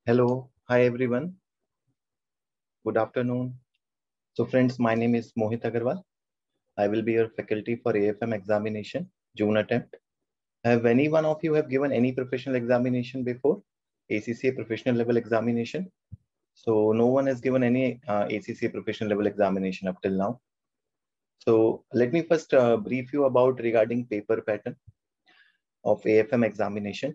Hello, hi everyone. Good afternoon. So friends, my name is Mohit Agarwal. I will be your faculty for AFM examination, June attempt. Have any one of you have given any professional examination before? ACCA professional level examination? So no one has given any ACCA professional level examination up till now. So let me first brief you about regarding paper pattern of AFM examination.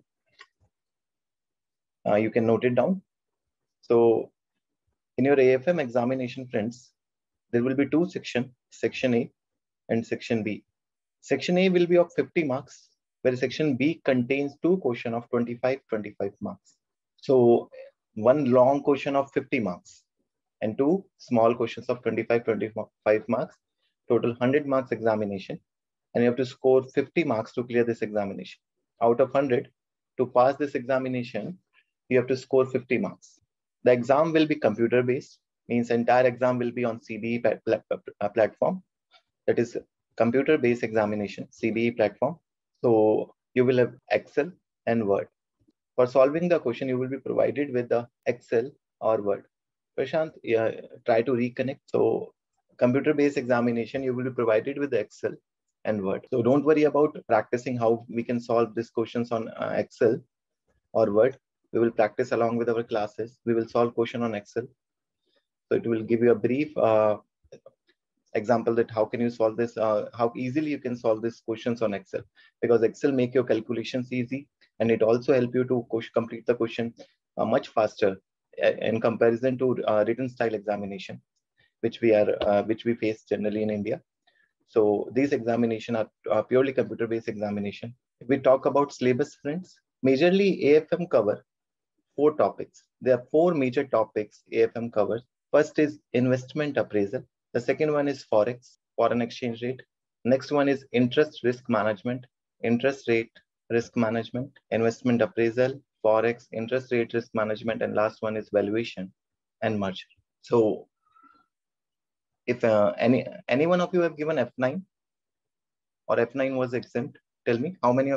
You can note it down. So in your AFM examination, friends, there will be two sections, Section A and Section B. Section A will be of 50 marks, where Section B contains two questions of 25 marks. So one long question of 50 marks and two small questions of 25 marks, total 100 marks examination. And you have to score 50 marks to clear this examination. Out of 100, to pass this examination, you have to score 50 marks. The exam will be computer-based, means entire exam will be on CBE platform. That is computer-based examination, CBE platform. So you will have Excel and Word. For solving the question, you will be provided with the Excel or Word. Prashant, try to reconnect. So computer-based examination, you will be provided with the Excel and Word. So don't worry about practicing how we can solve these questions on Excel or Word. We will practice along with our classes. We will solve question on Excel. So it will give you a brief example that how can you solve this, how easily you can solve these questions on Excel, because Excel make your calculations easy, and it also help you to complete the question much faster in comparison to written style examination, which we face generally in India. So these examination are purely computer-based examination. If we talk about syllabus, friends, majorly AFM cover 4 topics. There are 4 major topics AFM covers. First is investment appraisal. The second one is Forex, foreign exchange rate. Next one is interest risk management, interest rate risk management, investment appraisal, Forex, interest rate risk management, and last one is valuation and merger. So if any one of you have given F9 or F9 was exempt, tell me how many of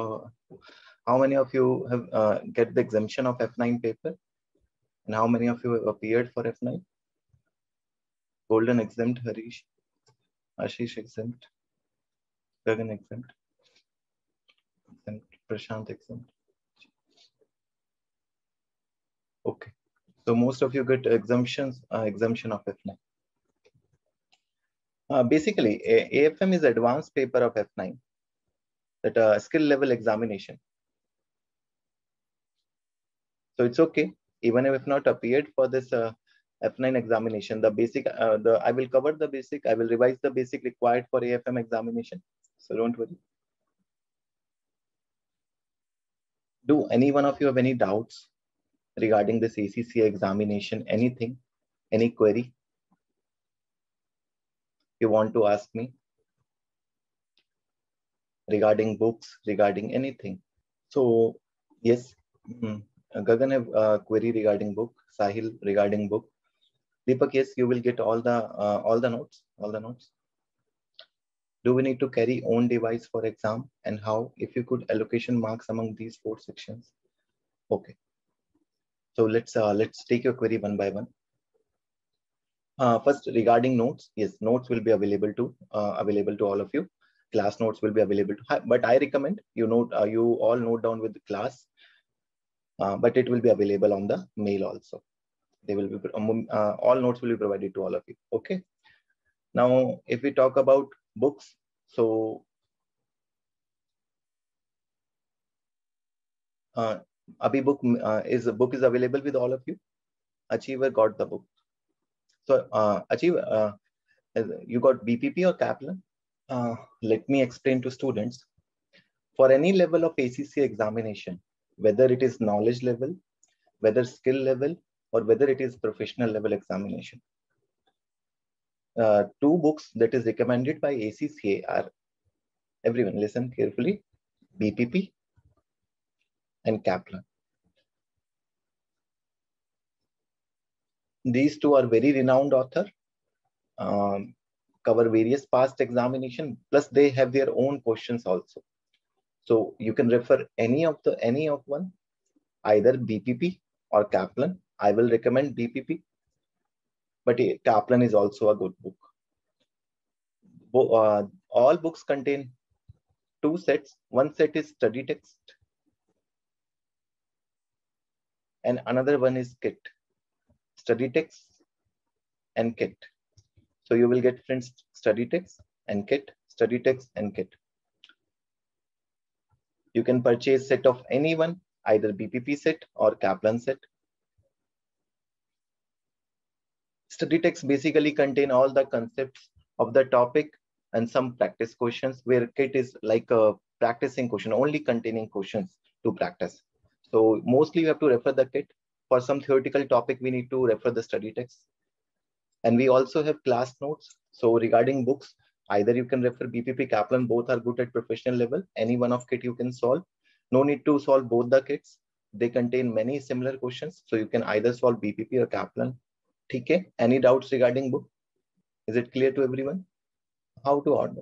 you have get the exemption of F9 paper, and how many of you have appeared for F9? Golden exempt, Harish, Ashish exempt, Gagan exempt, Prashant exempt. Okay, so most of you get exemption of F9. Basically, AFM is advanced paper of F9, that skill level examination. So it's okay, even if not appeared for this F9 examination, the basic, I will cover the basic, I will revise the basic required for AFM examination. So don't worry. Do any one of you have any doubts regarding this ACCA examination? Anything, any query you want to ask me regarding books, regarding anything? So yes, Gagan have a query regarding book, Sahil regarding book. Deepak, yes, you will get all the notes. Do we need to carry own device for exam, and how? If you could allocation marks among these 4 sections. Okay. So let's take your query one by one. First, regarding notes, yes, notes will be available to all of you. Class notes will be available to, but I recommend you all note down with the class, but it will be available on the mail also. They will be all notes will be provided to all of you. Okay. Now, if we talk about books, so Abhi book is available with all of you. Achiever got the book. So Achiever, you got BPP or Kaplan? Let me explain to students. For any level of ACCA examination, whether it is knowledge level, whether skill level, or whether it is professional level examination, 2 books that is recommended by ACCA are, everyone listen carefully, BPP and Kaplan. These 2 are very renowned author, cover various past examination, plus they have their own questions also. So you can refer any of one, either BPP or Kaplan. I will recommend BPP, but Kaplan is also a good book. All books contain two sets. One set is study text and another one is kit. Study text and kit. So you will get, friends, study text and kit, study text and kit. You can purchase set of any one, either BPP set or Kaplan set. Study text basically contain all the concepts of the topic and some practice questions, where kit is like a practicing question, only containing questions to practice. So mostly you have to refer the kit. For some theoretical topic, we need to refer the study text. And we also have class notes. So regarding books, either you can refer BPP, Kaplan, both are good at professional level. Any one of kit you can solve. No need to solve both the kits. They contain many similar questions. So you can either solve BPP or Kaplan. Okay. Any doubts regarding book? Is it clear to everyone? How to order?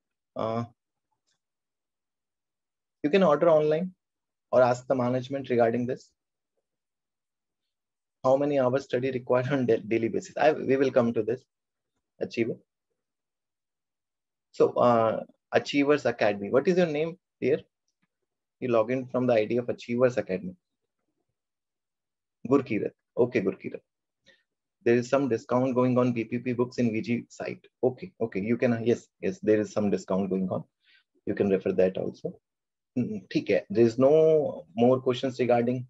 You can order online or ask the management regarding this. How many hours study required on daily basis? We will come to this. Achiever. So Achievers Academy. What is your name here? You log in from the ID of Achievers Academy. Gurkirat. Okay, Gurkirat. There is some discount going on BPP books in VG site. Okay, you can, yes, there is some discount going on. You can refer that also. Okay, there is no more questions regarding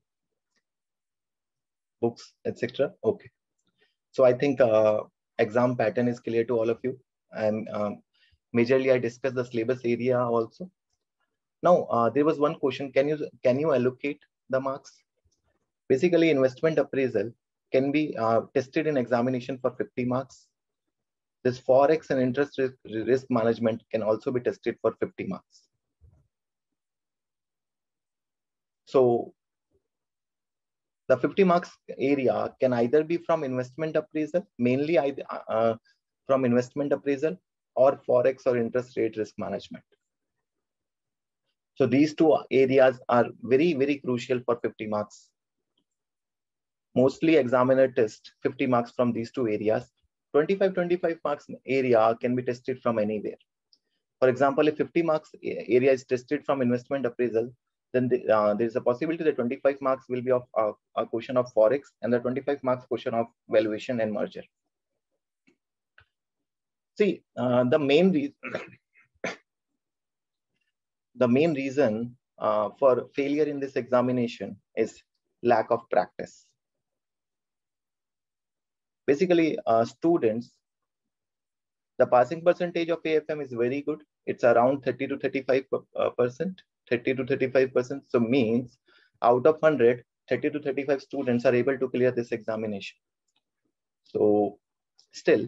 books, etc. Okay. So I think exam pattern is clear to all of you. And majorly I discussed the syllabus area also. Now, there was one question. Can you allocate the marks? Basically, investment appraisal can be tested in examination for 50 marks. This Forex and interest risk management can also be tested for 50 marks. So the 50 marks area can either be from investment appraisal, mainly from investment appraisal, or Forex or interest rate risk management. So these two areas are very, very crucial for 50 marks. Mostly examiner test 50 marks from these two areas. 25 marks area can be tested from anywhere. For example, if 50 marks area is tested from investment appraisal, then there is a possibility that 25 marks will be of a question of Forex and the 25 marks question of valuation and merger. See, the main reason for failure in this examination is lack of practice. Basically, students, the passing percentage of AFM is very good. It's around 30 to 35%. So means out of 100, 30 to 35 students are able to clear this examination. So still,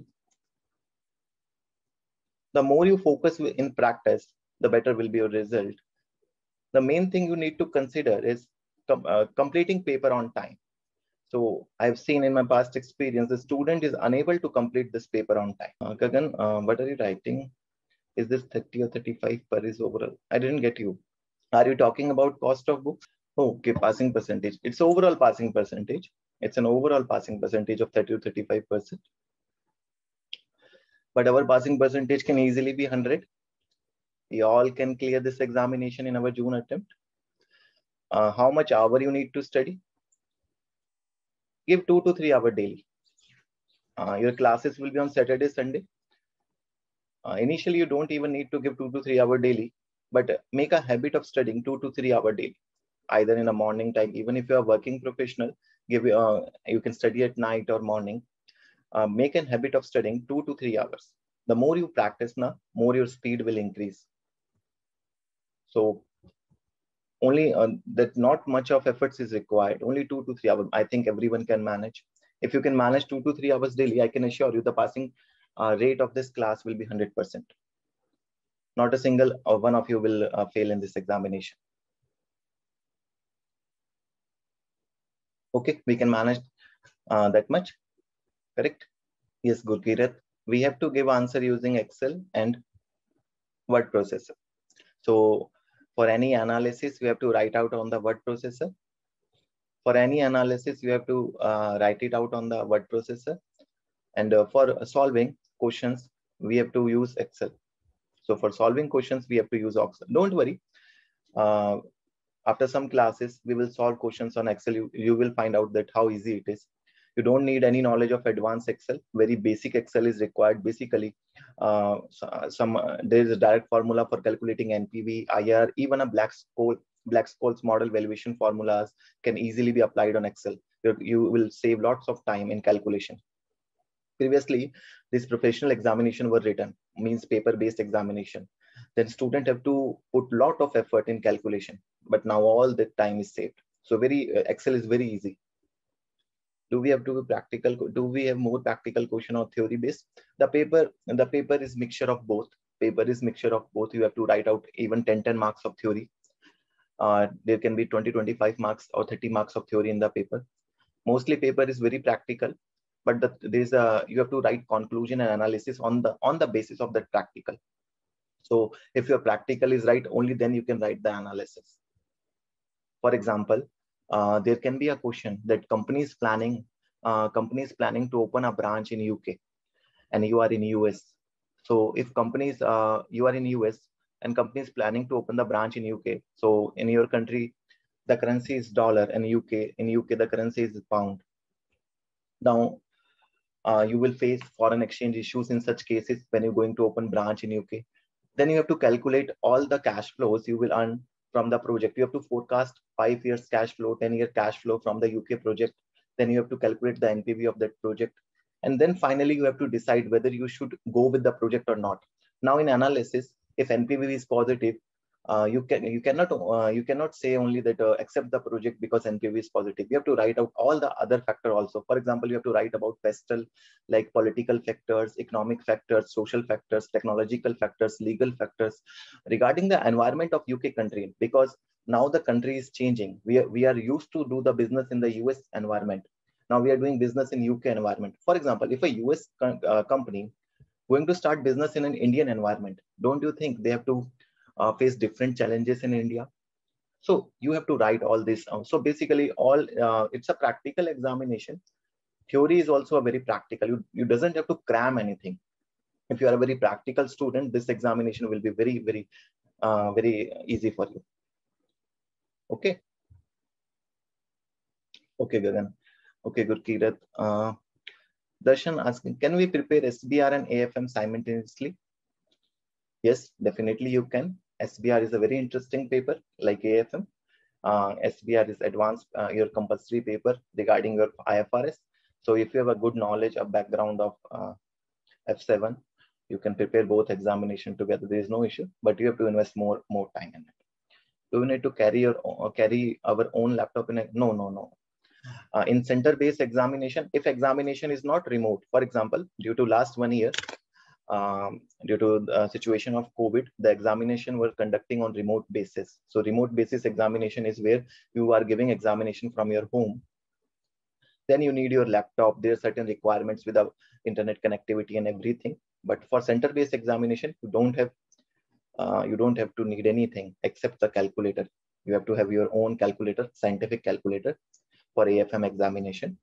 the more you focus in practice, the better will be your result. The main thing you need to consider is completing paper on time. So I've seen in my past experience, the student is unable to complete this paper on time. Gagan, what are you writing? Is this 30 or 35 per is overall? I didn't get you. Are you talking about cost of books? Oh, okay, passing percentage. It's overall passing percentage. It's an overall passing percentage of 30 to 35%. But our passing percentage can easily be 100. We all can clear this examination in our June attempt. How much hour you need to study? Give 2 to 3 hours daily. Your classes will be on Saturday, Sunday. Initially, you don't even need to give 2 to 3 hours daily, but make a habit of studying 2 to 3 hours daily, either in a morning time. Even if you are working professional, you can study at night or morning. Make a habit of studying 2 to 3 hours. The more you practice, more your speed will increase. So only that not much of efforts is required. Only 2 to 3 hours. I think everyone can manage. If you can manage 2 to 3 hours daily, I can assure you the passing rate of this class will be 100%. Not a single one of you will fail in this examination. Okay, we can manage that much, correct? Yes, Gurkirat. We have to give answer using Excel and word processor. So for any analysis, we have to write out on the word processor. For any analysis, you have to write it out on the word processor. And for solving questions, we have to use Excel. So for solving questions, we have to use Excel. Don't worry. After some classes, we will solve questions on Excel. You will find out that how easy it is. You don't need any knowledge of advanced Excel. Very basic Excel is required. Basically, there is a direct formula for calculating NPV, IR, even a Black-Scholes model valuation formulas can easily be applied on Excel. You will save lots of time in calculation. Previously, this professional examination were written, means paper-based examination. Then student have to put lot of effort in calculation, but now all the time is saved. So Excel is very easy. Do we have to be practical? Do we have more practical question or theory based? The paper is mixture of both. Paper is mixture of both. You have to write out even 10 marks of theory. There can be 20-25 marks or 30 marks of theory in the paper. Mostly paper is very practical, but you have to write conclusion and analysis on the basis of that practical. So if your practical is right, only then you can write the analysis. For example, there can be a question that company is planning to open a branch in UK, and you are in US. So if you are in US and company is planning to open the branch in UK, so in your country the currency is dollar, and in UK the currency is pound. Now you will face foreign exchange issues in such cases when you're going to open branch in UK. Then you have to calculate all the cash flows you will earn from the project. You have to forecast 5 years cash flow, 10-year cash flow from the UK project. Then you have to calculate the NPV of that project. And then finally, you have to decide whether you should go with the project or not. Now in analysis, if NPV is positive, you cannot say only that accept the project because NPV is positive. You have to write out all the other factor also. For example, you have to write about PESTEL, like political factors, economic factors, social factors, technological factors, legal factors regarding the environment of UK country, because now the country is changing. We are used to do the business in the US environment. Now we are doing business in UK environment. For example, if a US company going to start business in an Indian environment, don't you think they have to face different challenges in India? So you have to write all this. So basically, it's a practical examination. Theory is also a very practical. You doesn't have to cram anything. If you are a very practical student, this examination will be very easy for you. Okay. Okay, Gagan. Okay, Gurkirat. Darshan asking, can we prepare SBR and AFM simultaneously? Yes, definitely you can. SBR is a very interesting paper like AFM. SBR is advanced, your compulsory paper regarding your IFRS. So if you have a good knowledge, a background of F7, you can prepare both examination together. There is no issue, but you have to invest more time in it. Do you need to carry our own laptop in it? No. In center-based examination, if examination is not remote, for example, due to last 1 year, due to the situation of COVID, the examination were conducting on remote basis. So remote basis examination is where you are giving examination from your home. Then you need your laptop. There are certain requirements with the internet connectivity and everything. But for center-based examination, you don't have to need anything except the calculator. You have to have your own calculator, scientific calculator for AFM examination.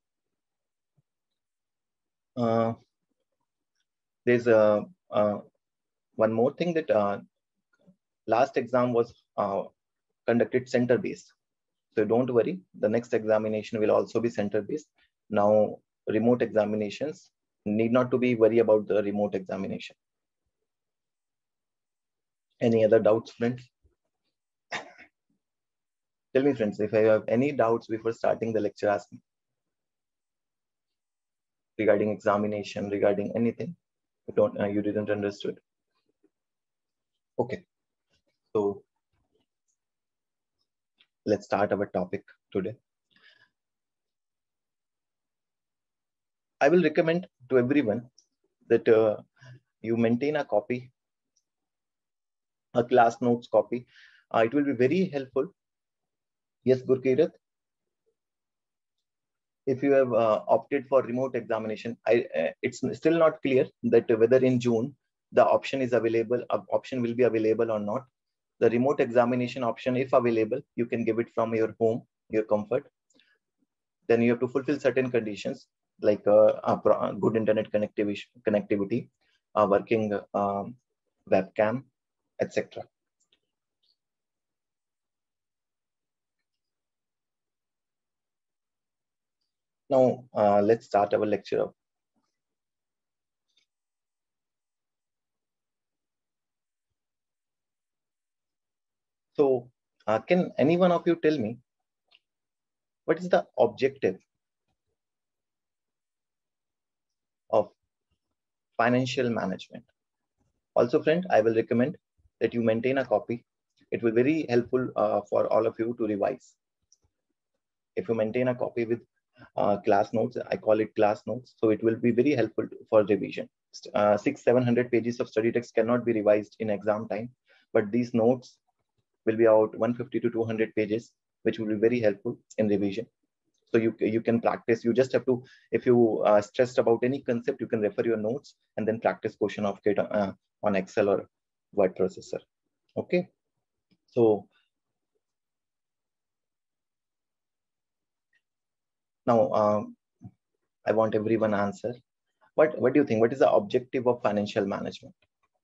There's one more thing that last exam was conducted center-based. So don't worry, the next examination will also be center-based. Now, remote examinations need not to be worried about the remote examination. Any other doubts, friends? Tell me, friends, if I have any doubts before starting the lecture, ask me. Regarding examination, regarding anything, you didn't understood. Okay, so let's start our topic today. I will recommend to everyone that you maintain a copy, a class notes copy. It will be very helpful. Yes, Gurkirat. If you have opted for remote examination, it's still not clear that whether in June the option will be available or not. The remote examination option, if available, you can give it from your home, your comfort. then you have to fulfill certain conditions like good internet connectivity, working webcam, etc. Now, let's start our lecture. So, can any one of you tell me what is the objective of financial management? Also, friend, I will recommend that you maintain a copy. It will be very helpful for all of you to revise. If you maintain a copy with class notes, I call it class notes, so it will be very helpful for revision. 600-700 pages of study text cannot be revised in exam time, but these notes will be about 150 to 200 pages, which will be very helpful in revision. So you can practice. You just have to, if you are stressed about any concept, you can refer your notes and then practice question of it on Excel or word processor. Okay. So now I want everyone answer. What do you think? What is the objective of financial management?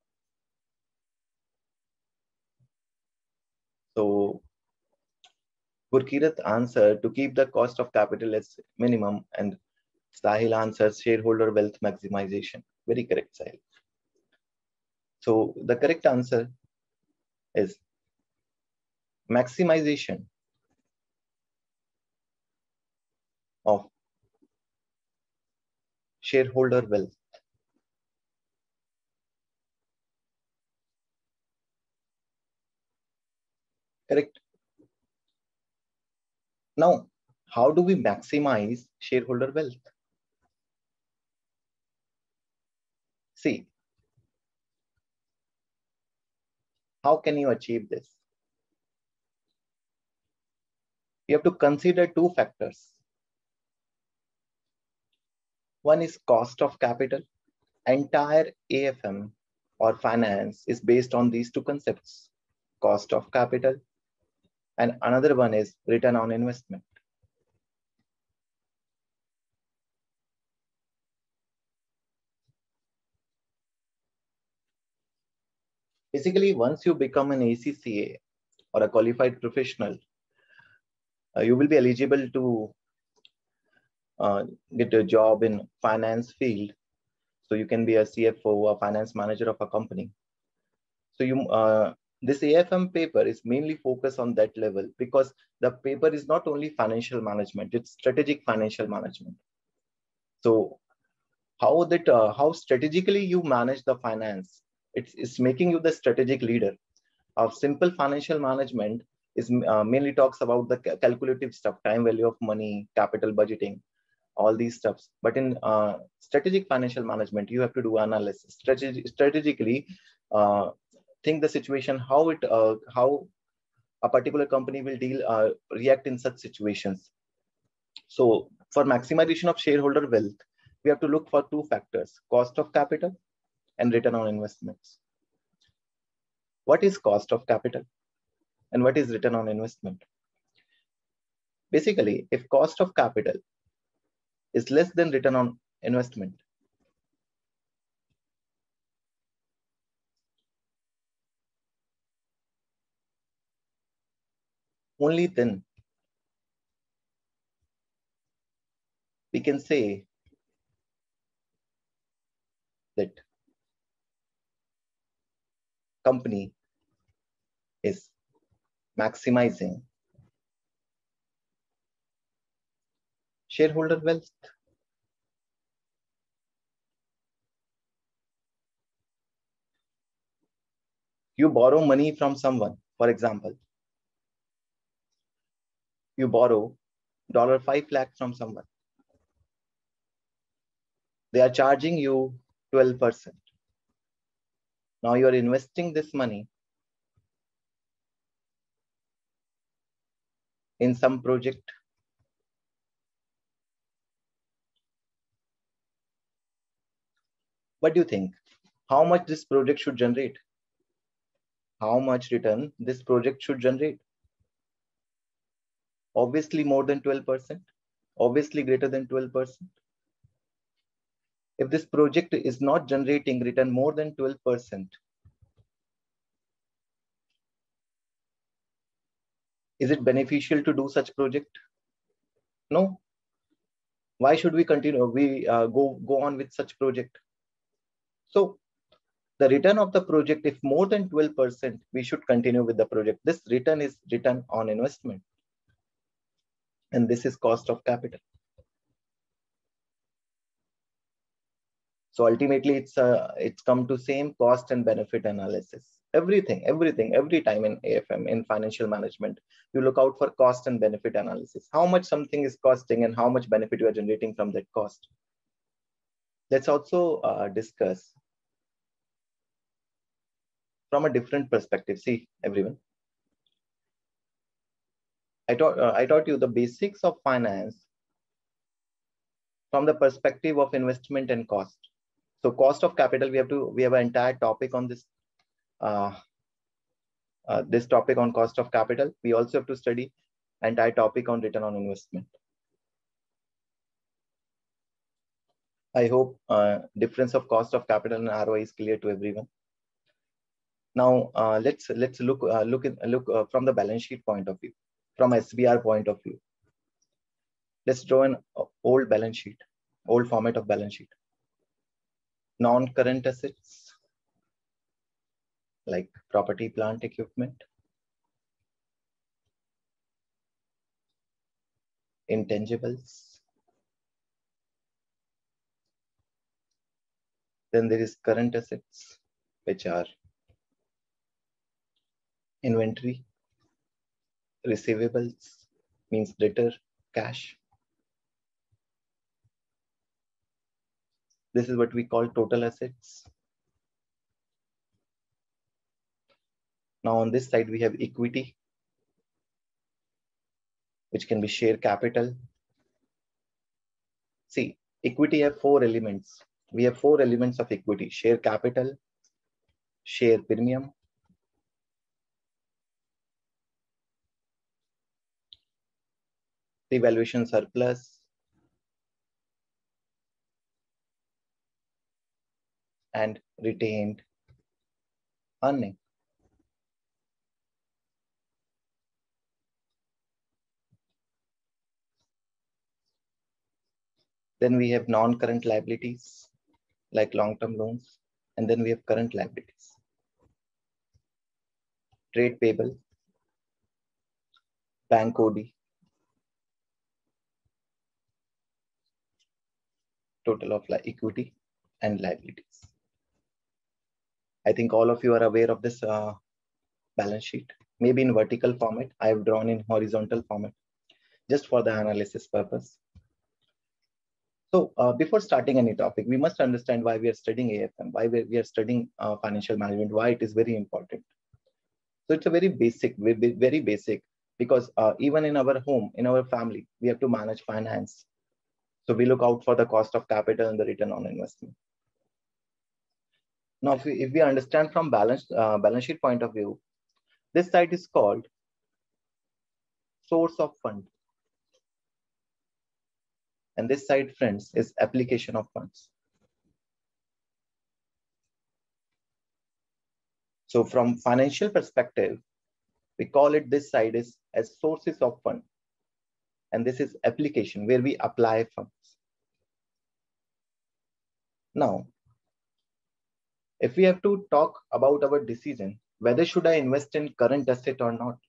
So Gurkirat answered to keep the cost of capital as minimum, and Sahil answers shareholder wealth maximization. Very correct, Sahil. So the correct answer is maximization of shareholder wealth. Correct. Now, how do we maximize shareholder wealth? See, how can you achieve this? You have to consider two factors. One is cost of capital. Entire AFM or finance is based on these two concepts, cost of capital, and another one is return on investment. Basically, once you become an ACCA or a qualified professional, you will be eligible to get a job in finance field. So you can be a CFO, a finance manager of a company. So this AFM paper is mainly focused on that level because the paper is not only financial management, it's strategic financial management. So how strategically you manage the finance, it's making you the strategic leader. Of simple financial management is mainly talks about the calculative stuff, time value of money, capital budgeting, all these stuffs. But in strategic financial management, you have to do analysis, strategically think the situation, how a particular company will react in such situations. So for maximization of shareholder wealth, we have to look for two factors, cost of capital and return on investments. What is cost of capital and what is return on investment? Basically, if cost of capital is less than return on investment, only then we can say that company is maximizing shareholder wealth. You borrow money from someone, for example, you borrow $5 lakh from someone. They are charging you 12%. Now you are investing this money in some project. What do you think? How much this project should generate? How much return this project should generate? Obviously more than 12%. Obviously greater than 12%. If this project is not generating return more than 12%, is it beneficial to do such project? No. Why should we continue? We go on with such project. So the return of the project, if more than 12%, we should continue with the project. This return is return on investment. And this is cost of capital. So ultimately, it's come to same cost and benefit analysis. Every time in AFM, in financial management, you look out for cost and benefit analysis. How much something is costing and how much benefit you are generating from that cost. Let's also discuss from a different perspective. See, everyone, I taught you the basics of finance from the perspective of investment and cost. So cost of capital, we have an entire topic on this. This topic on cost of capital. We also have to study entire topic on return on investment. I hope difference of cost of capital and ROI is clear to everyone. Now let's look from the balance sheet point of view, from SBR point of view. Let's draw an old balance sheet, old format of balance sheet. Non-current assets like property, plant, equipment. Intangibles. Then there is current assets, which are inventory, receivables, means debtor, cash. This is what we call total assets. Now on this side, we have equity, which can be share capital. See, equity have 4 elements. We have 4 elements of equity: share capital, share premium, revaluation surplus, and retained earning. Then we have non-current liabilities like long-term loans, and then we have current liabilities. Trade payable, bank OD, total of equity and liabilities. I think all of you are aware of this balance sheet. Maybe in vertical format, I have drawn in horizontal format just for the analysis purpose. So before starting any topic, we must understand why we are studying AFM, why we are studying financial management, why it is very important. So it's a very basic, because even in our home, in our family, we have to manage finance. So we look out for the cost of capital and the return on investment. Now, if we understand from balance sheet point of view, this side is called source of fund. And this side, friends, is application of funds. So from financial perspective, we call it this side as sources of fund. And this is application, where we apply funds. Now, if we have to talk about our decision, whether should I invest in current asset or not?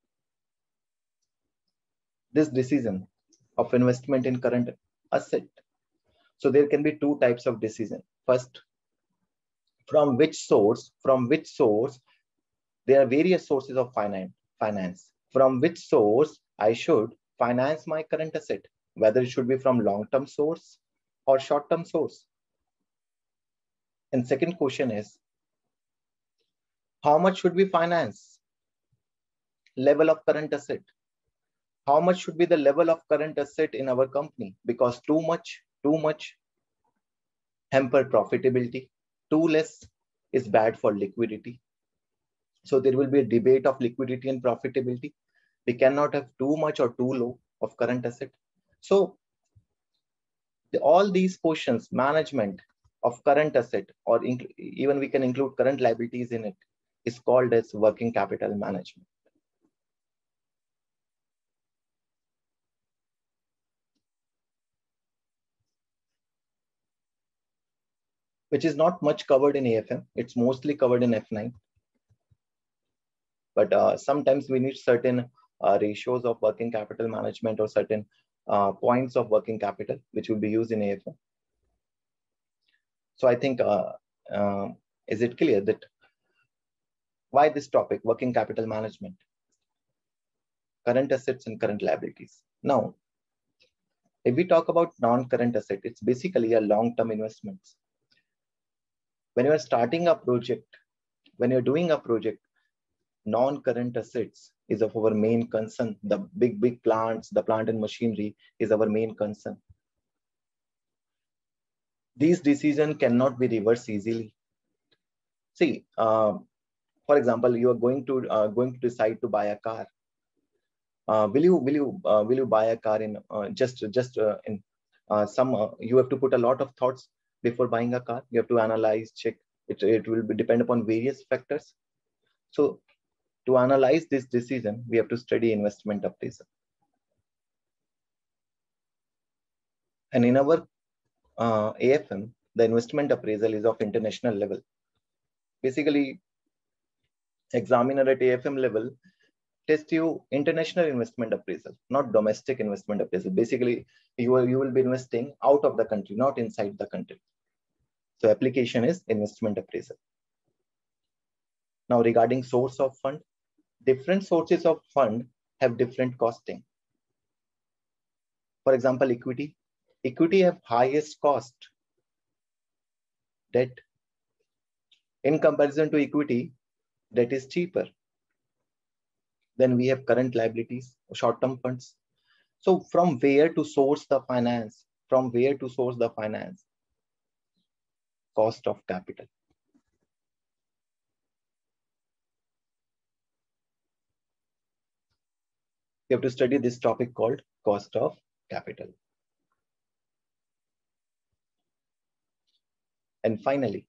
This decision of investment in current asset. So there can be 2 types of decision. First, from which source? There are various sources of finance. From which source I should finance my current asset, whether it should be from long-term source or short-term source. And second question is, how much should we finance? Level of current asset. How much should be the level of current asset in our company? Because too much hamper profitability, too less is bad for liquidity. So there will be a debate of liquidity and profitability. We cannot have too much or too low of current asset. So All these portions, management of current asset, or even we can include current liabilities in it, is called as working capital management. Which is not much covered in AFM. It's mostly covered in F9. But sometimes we need certain ratios of working capital management or certain points of working capital, which will be used in AFM. So I think, is it clear that why this topic, working capital management, current assets and current liabilities? Now, if we talk about non-current asset, it's basically a long-term investments. When you are starting a project, when you're doing a project, non-current assets is of our main concern. The big plants, the plant and machinery is our main concern. These decisions cannot be reversed easily. See, for example, you are going to decide to buy a car. Will you buy a car in you have to put a lot of thoughts before buying a car. You have to analyze, check. It will depend upon various factors. So to analyze this decision, we have to study investment appraisal. And in our AFM, the investment appraisal is of international level. Basically, examiner at AFM level test you international investment appraisal, not domestic investment appraisal. Basically, you will be investing out of the country, not inside the country. So application is investment appraisal. Now regarding source of fund, different sources of fund have different costing. For example, equity. Equity have highest cost. Debt. In comparison to equity, debt is cheaper. Then we have current liabilities, short-term funds. So from where to source the finance? From where to source the finance? Cost of capital. We have to study this topic called cost of capital. And finally,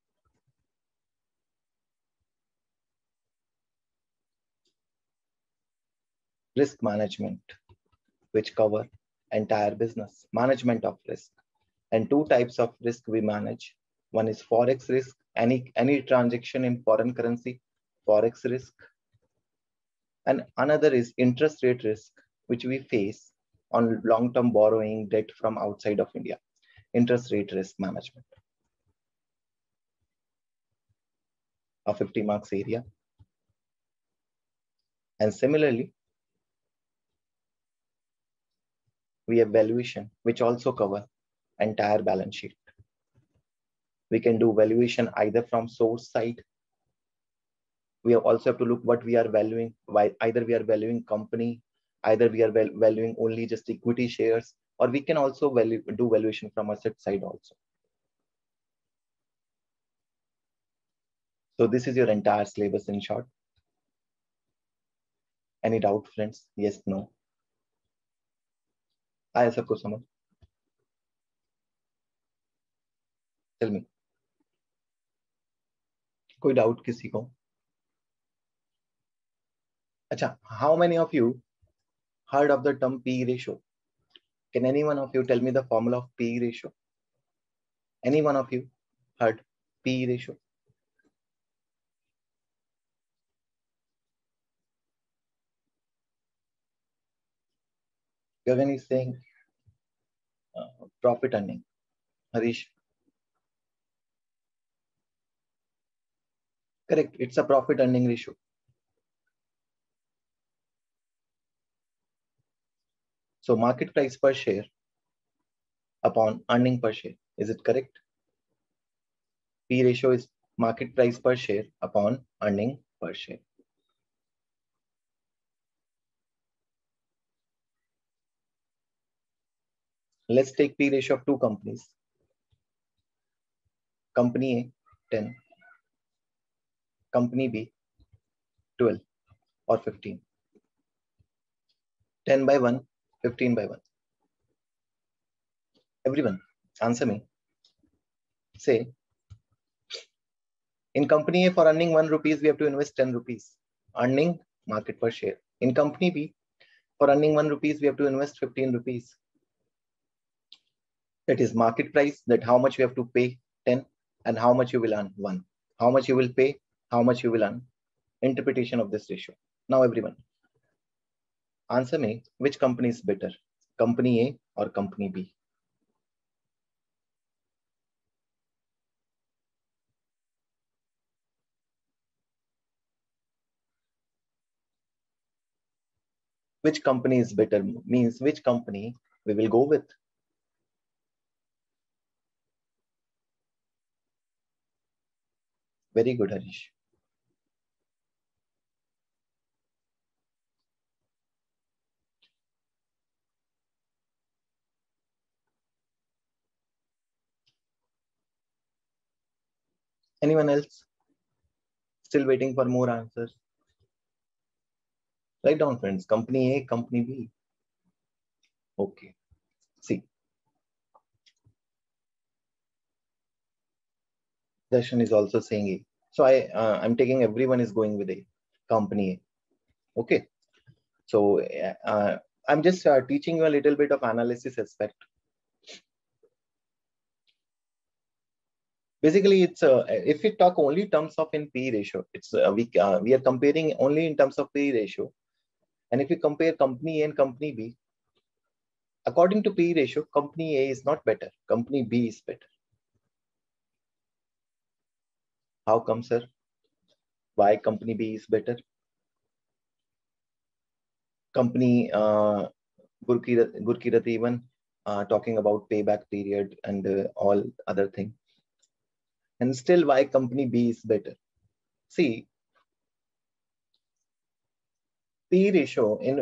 risk management, which cover entire business, management of risk. And two types of risk we manage. One is Forex risk, any transaction in foreign currency, Forex risk. And another is interest rate risk, which we face on long-term borrowing debt from outside of India, interest rate risk management. A 50 marks area. And similarly, we have valuation, which also cover entire balance sheet. We can do valuation either from source side. We also have to look what we are valuing. Either we are valuing company, either we are valuing only just equity shares, or we can also do valuation from asset side also. So this is your entire syllabus in short. Any doubt, friends? Yes, no? आया सबको समझ? Tell me. कोई doubt किसी को? अच्छा, how many of you heard of the term P ratio? Can any one of you tell me the formula of P ratio? Any one of you heard P ratio? Gagan is saying profit earning. Harish. Correct. It's a profit earning ratio. So market price per share upon earning per share. Is it correct? P ratio is market price per share upon earning per share. Let's take P ratio of two companies. Company A, 10. Company B, 12 or 15. 10 by 1, 15 by 1. Everyone, Answer me. Say, in company A, for earning 1 rupees, we have to invest 10 rupees. Earning market per share. In company B, for earning 1 rupees, we have to invest 15 rupees. That is market price, that how much you have to pay 10 and how much you will earn 1. How much you will pay, how much you will earn. Interpretation of this ratio. Now everyone, answer me, which company is better? Company A or company B? Which company is better means which company we will go with. Very good, Harish. Anyone else? Still waiting for more answers? Write down, friends. Company A, company B. Okay. See. Darshan is also saying A. So I'm taking everyone is going with A. Company A. Okay. So I'm just teaching you a little bit of analysis aspect. Basically, it's if we talk only in terms of in P ratio, it's we are comparing only in terms of P ratio. And if you compare company A and company B, according to P ratio, company A is not better. Company B is better. How come, sir? Why company B is better? Company Gurkirat even talking about payback period and all other thing. And still, why company B is better? See, P ratio in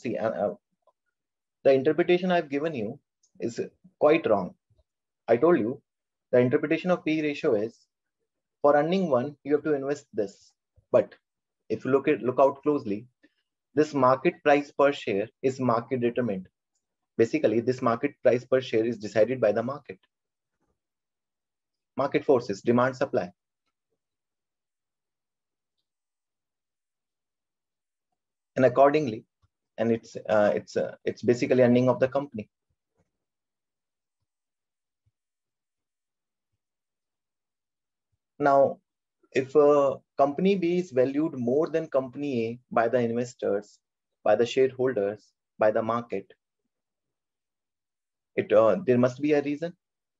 the interpretation I've given you is quite wrong. I told you the interpretation of P ratio is for earning 1, you have to invest this. But if you look out closely, this market price per share is market determined. Basically, this market price per share is decided by the market. Market forces, demand, supply. And accordingly, and it's basically earning of the company. Now, if company B is valued more than company A by the investors, by the shareholders, by the market, there must be a reason.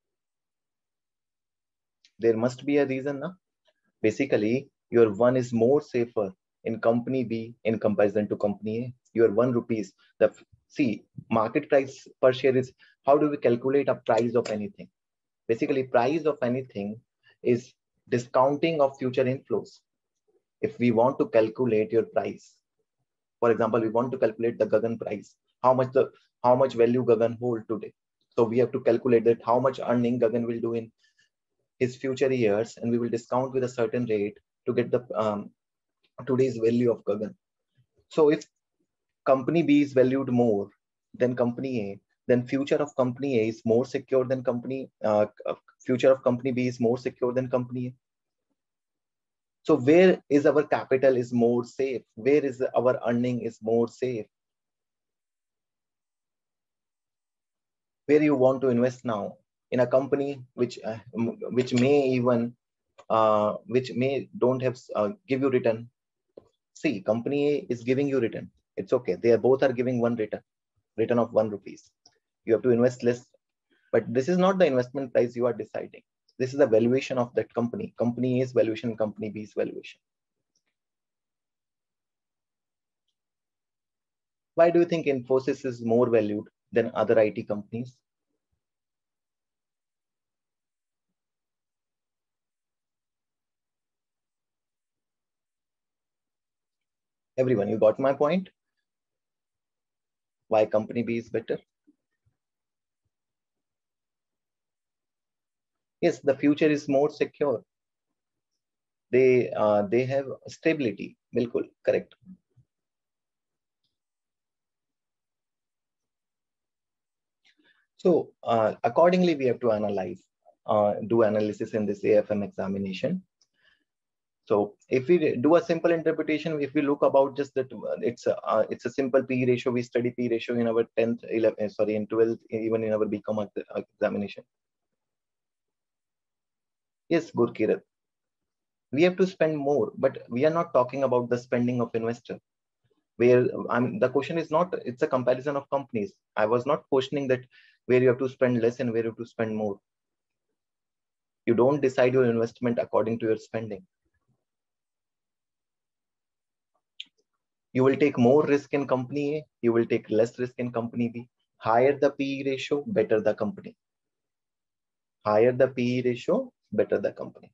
There must be a reason, na? Basically, your 1 is more safer in company B in comparison to company A. Your 1 rupees. See, market price per share is how do we calculate a price of anything? Basically, price of anything is discounting of future inflows. If we want to calculate your price, for example, we want to calculate the Gagan price, how much value Gagan hold today. So we have to calculate that how much earning Gagan will do in his future years, and we will discount with a certain rate to get the today's value of Gagan. So if company B is valued more than company A, then future of company A is more secure than future of company B is more secure than company A. So where is our capital is more safe? Where is our earning is more safe? Where you want to invest now? In a company which may even which may don't have give you return. See, company A is giving you return. It's okay. They both are giving one return of 1 rupees. You have to invest less, but this is not the investment price you are deciding. This is the valuation of that company. Company A's valuation, company B's valuation. Why do you think Infosys is more valued than other IT companies? Everyone, you got my point? Why company B is better? Yes, the future is more secure. They have stability. Bilkul, correct. So accordingly, we have to analyze, do analysis in this AFM examination. So if we do a simple interpretation, if we look about just that, it's a simple P ratio. We study P ratio in our 10th, 11, sorry, in 12th, even in our BCom examination. Yes, Gurkirat, we have to spend more, but we are not talking about the spending of investor. Where the question is not, it's a comparison of companies. I was not questioning that where you have to spend less and where you have to spend more. You don't decide your investment according to your spending. You will take more risk in company A, you will take less risk in company B. Higher the PE ratio, better the company. Higher the PE ratio, better the company.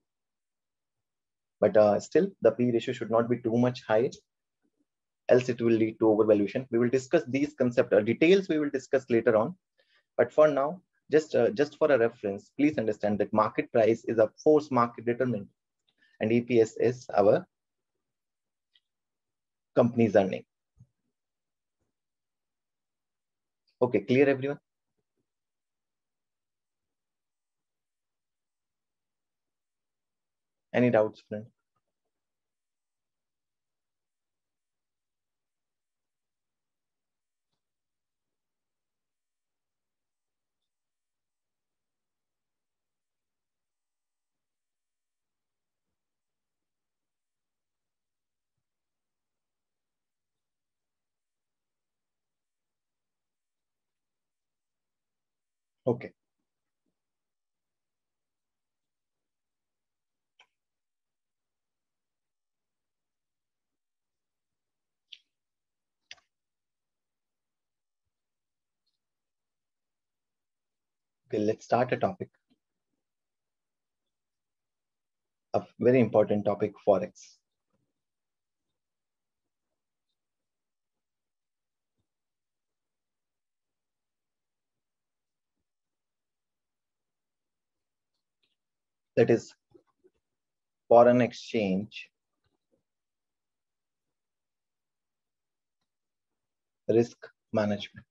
But still, the PE ratio should not be too much high, else it will lead to overvaluation. We will discuss these concepts, details we will discuss later on. But for now, just for a reference, please understand that market price is a force market determined, and EPS is our company's earning. Okay, clear everyone? Any doubts, friend? Okay. Okay, let's start a topic. A very important topic, Forex. That is foreign exchange risk management.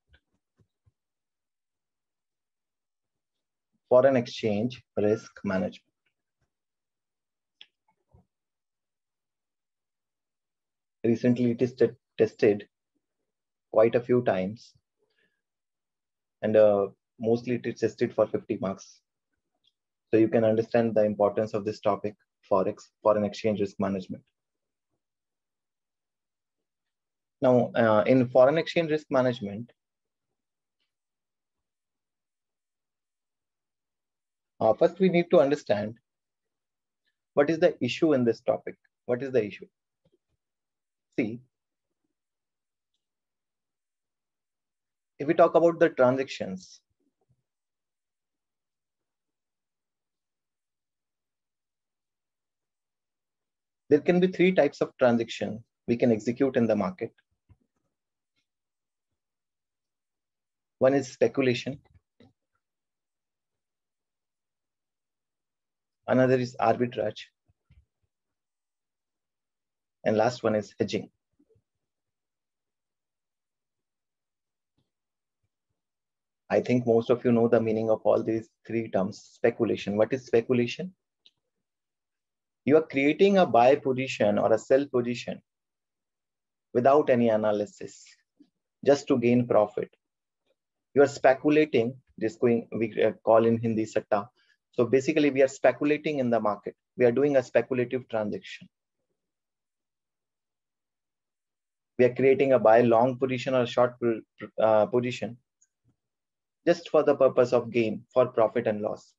Foreign exchange risk management. Recently, it is tested quite a few times, and mostly it is tested for 50 marks. So you can understand the importance of this topic, Forex, foreign exchange risk management. Now, in foreign exchange risk management, first we need to understand what is the issue in this topic. What is the issue? See, if we talk about the transactions, there can be three types of transaction we can execute in the market. One is speculation. Another is arbitrage. And last one is hedging. I think most of you know the meaning of all these three terms. Speculation. What is speculation? You are creating a buy position or a sell position without any analysis, just to gain profit. You are speculating, we call in Hindi satta. So basically we are speculating in the market. We are doing a speculative transaction. We are creating a buy long position or short position just for the purpose of gain, for profit and loss.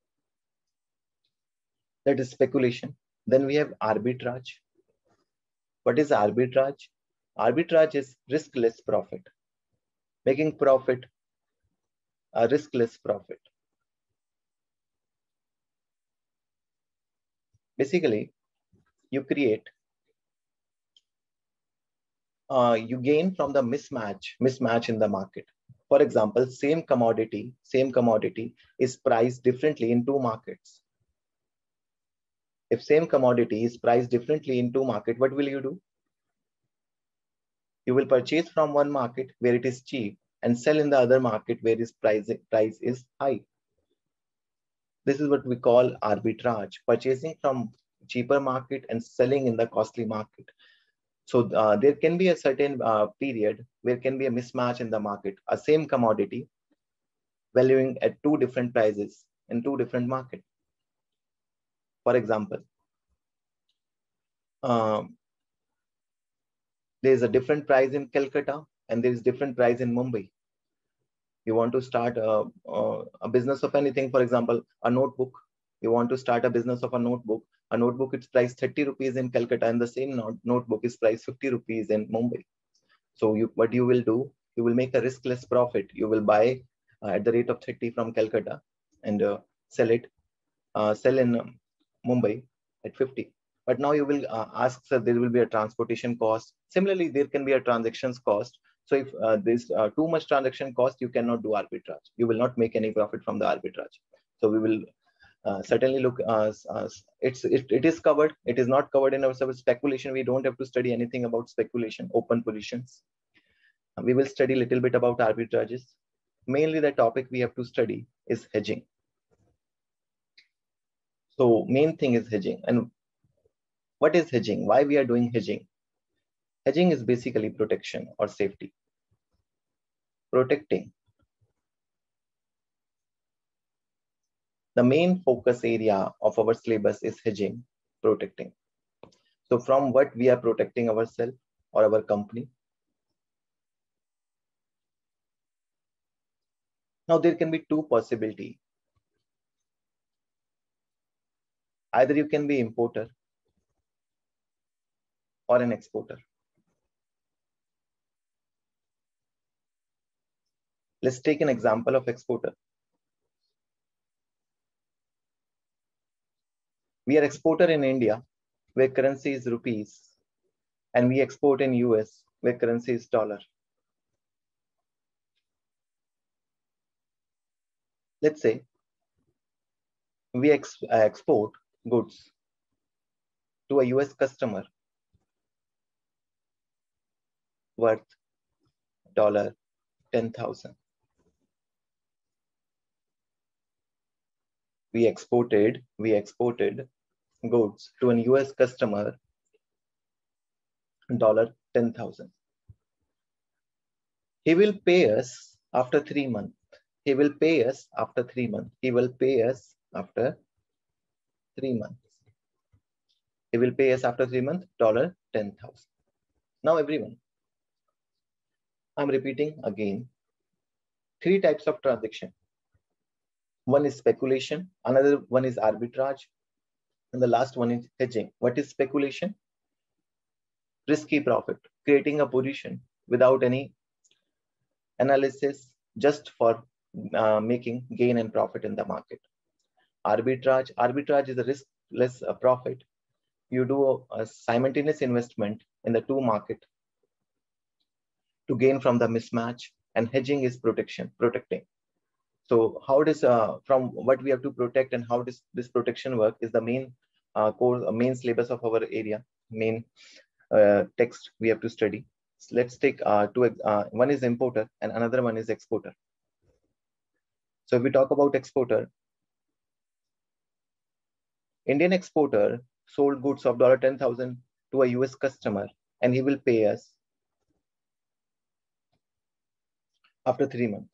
That is speculation. Then we have arbitrage. What is arbitrage? Arbitrage is riskless profit, making profit a riskless profit. Basically, you create, you gain from the mismatch in the market. For example, same commodity is priced differently in two markets. If same commodity is priced differently in two markets, what will you do? You will purchase from one market where it is cheap and sell in the other market where his price is high. This is what we call arbitrage, purchasing from cheaper market and selling in the costly market. So there can be a certain period where can be a mismatch in the market, a same commodity valuing at two different prices in two different markets. For example, there is a different price in Calcutta and there is different price in Mumbai. You want to start a business of anything, for example, a notebook. You want to start a business of a notebook. A notebook is priced 30 rupees in Calcutta and the same notebook is priced 50 rupees in Mumbai. So what you will do, you will make a riskless profit. You will buy at the rate of 30 from Calcutta and sell in Mumbai at 50. But now you will ask, sir, there will be a transportation cost. Similarly, there can be a transactions cost. So if there's too much transaction cost, you cannot do arbitrage. You will not make any profit from the arbitrage. So we will certainly look, it is covered. It is not covered in our speculation. We don't have to study anything about speculation, open positions. We will study a little bit about arbitrages. Mainly the topic we have to study is hedging. So main thing is hedging. And what is hedging? Why we are doing hedging? Hedging is basically protection or safety. Protecting. The main focus area of our syllabus is hedging, protecting. So from what we are protecting ourselves or our company. Now there can be two possibilities. Either you can be importer or an exporter. Let's take an example of exporter. We are exporter in India, where currency is rupees, and we export in US, where currency is dollar. Let's say we export goods to a US customer worth $10,000. We exported goods to an US customer $10,000. He will pay us after 3 months. He will pay us after 3 months. He will pay us after 3 months. He will pay us after 3 months $10,000. Now everyone, I'm repeating again. 3 types of transaction. One is speculation, another one is arbitrage, and the last one is hedging. What is speculation? Risky profit, creating a position without any analysis, just for making gain and profit in the market. Arbitrage is a riskless profit. You do a simultaneous investment in the two market to gain from the mismatch, and hedging is protecting. So how does from what we have to protect and how does this protection work is the main main syllabus of our area, main text we have to study. So let's take one is importer and another one is exporter. So if we talk about exporter, Indian exporter sold goods of $10,000 to a US customer, and he will pay us after 3 months.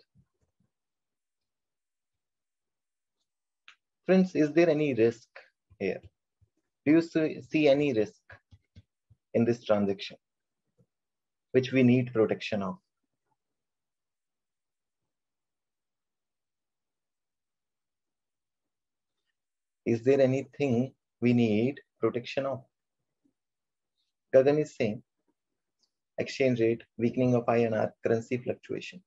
Friends, is there any risk here? Do you see any risk in this transaction, which we need protection of? Is there anything we need protection of? Gagan is saying exchange rate, weakening of INR, currency fluctuation.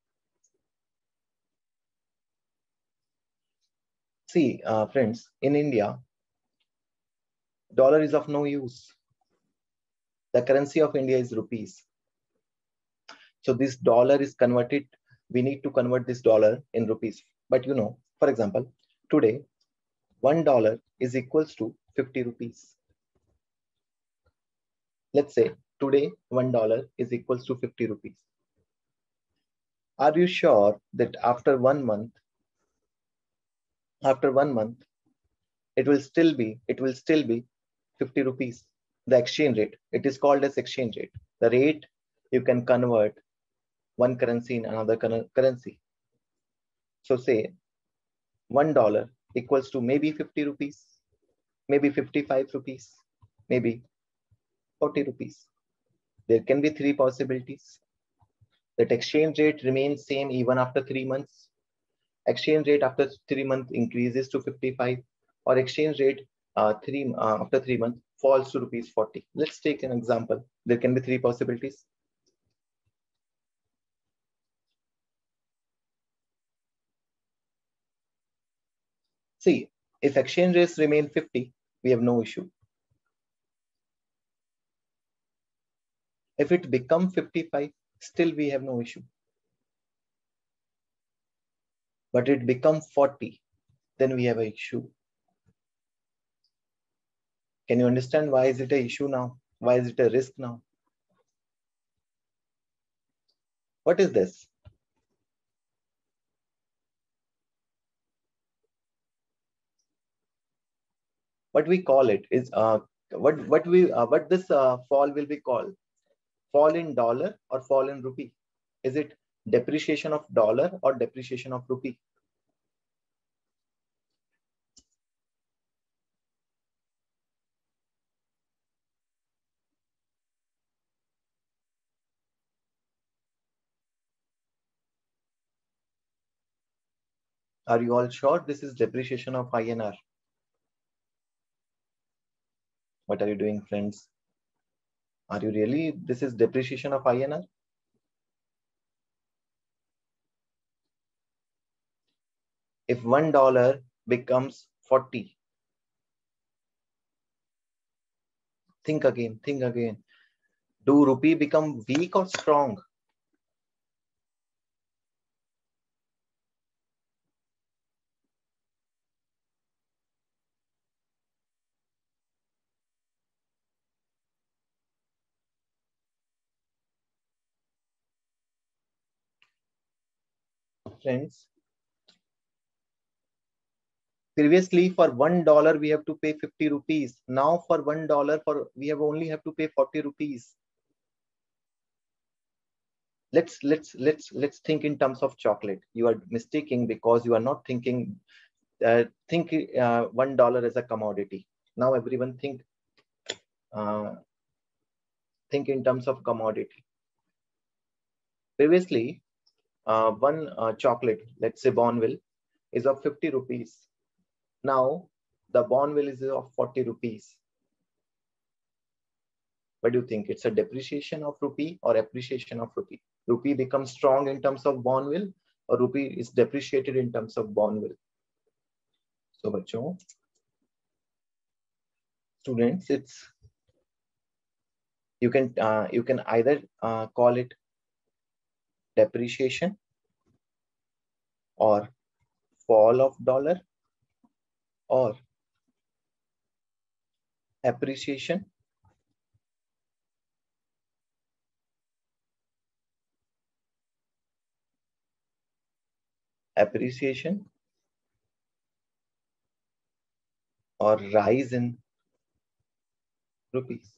See, friends, in India, dollar is of no use. The currency of India is rupees. So this dollar is converted. We need to convert this dollar in rupees. But you know, for example, today, $1 is equals to 50 rupees. Let's say today $1 is equals to 50 rupees. Are you sure that after 1 month, it will still be 50 rupees? The exchange rate, it is called as exchange rate. The rate you can convert one currency in another currency. So say $1 equals to maybe 50 rupees, maybe 55 rupees, maybe 40 rupees. There can be three possibilities. That exchange rate remains same even after 3 months. Exchange rate after 3 months increases to 55, or exchange rate after 3 months falls to rupees 40. Let's take an example. There can be three possibilities. See, if exchange rates remain 50, we have no issue. If it become 55, still we have no issue. But it become 40, then we have an issue. Can you understand why is it an issue now? Why is it a risk now? What is this? What we call it is what this fall will be called? Fall in dollar or fall in rupee? Is it depreciation of dollar or depreciation of rupee? Are you all sure this is depreciation of INR? What are you doing, friends? Are you really, this is depreciation of INR? If $1 becomes 40, think again, think again. Do rupee become weak or strong? Friends, previously for $1 we have to pay 50 rupees. Now for $1 we only have to pay 40 rupees. Let's think in terms of chocolate. You are mistaking because you are not thinking think $1 as a commodity. Now everyone think in terms of commodity. Previously, one chocolate, let's say Bonville, is of 50 rupees. Now the Bonville is of 40 rupees. What do you think? It's a depreciation of rupee or appreciation of rupee? Rupee becomes strong in terms of Bonville, or rupee is depreciated in terms of Bonville? So, bachcho, students, it's you can either call it depreciation or fall of dollar or appreciation or rise in rupees.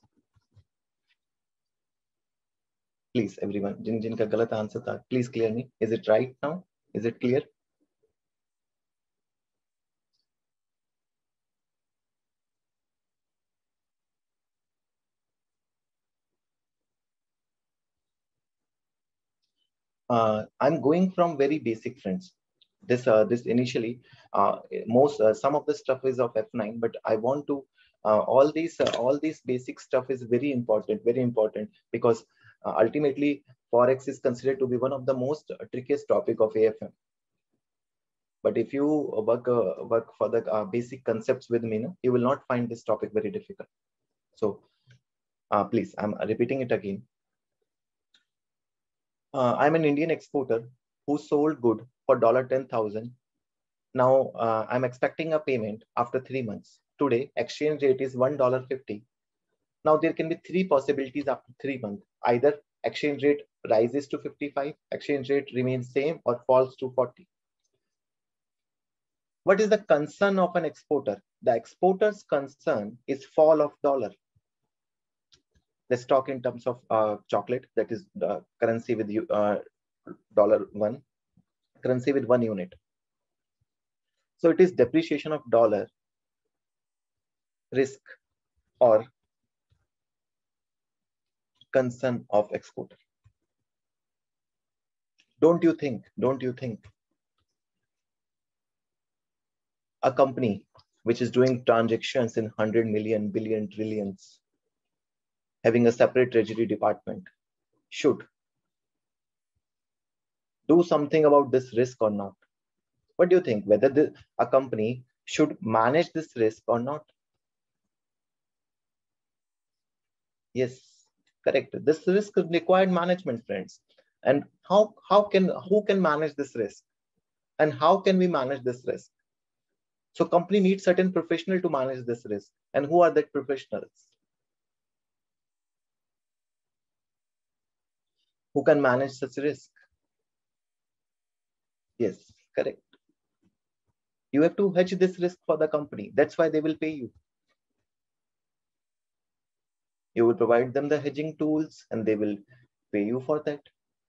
Please, everyone, जिनका गलत answer था, please clear me. Is it right now? Is it clear? I'm going from very basic, friends. This initially some of the stuff is of F9, but I want to all these basic stuff is very important because ultimately forex is considered to be one of the most trickiest topic of AFM. But if you work for the basic concepts with me, you will not find this topic very difficult. So please, I'm repeating it again. I'm an Indian exporter who sold good for $10,000. Now I'm expecting a payment after 3 months. Today, exchange rate is $1.50. Now there can be three possibilities after 3 months. Either exchange rate rises to 55, exchange rate remains same or falls to 40. What is the concern of an exporter? The exporter's concern is fall of dollar. Let's talk in terms of chocolate, that is the currency with $1, currency with 1 unit. So it is depreciation of dollar, risk or concern of exporter. Don't you think a company which is doing transactions in 100 million, billion, trillions, having a separate treasury department, should do something about this risk or not? What do you think, whether a company should manage this risk or not? Yes, correct. This risk required management, friends. And who can manage this risk? And how can we manage this risk? So company needs certain professional to manage this risk. And who are that professionals? Who can manage such risk? Yes, correct. You have to hedge this risk for the company. That's why they will pay you. You will provide them the hedging tools and they will pay you for that.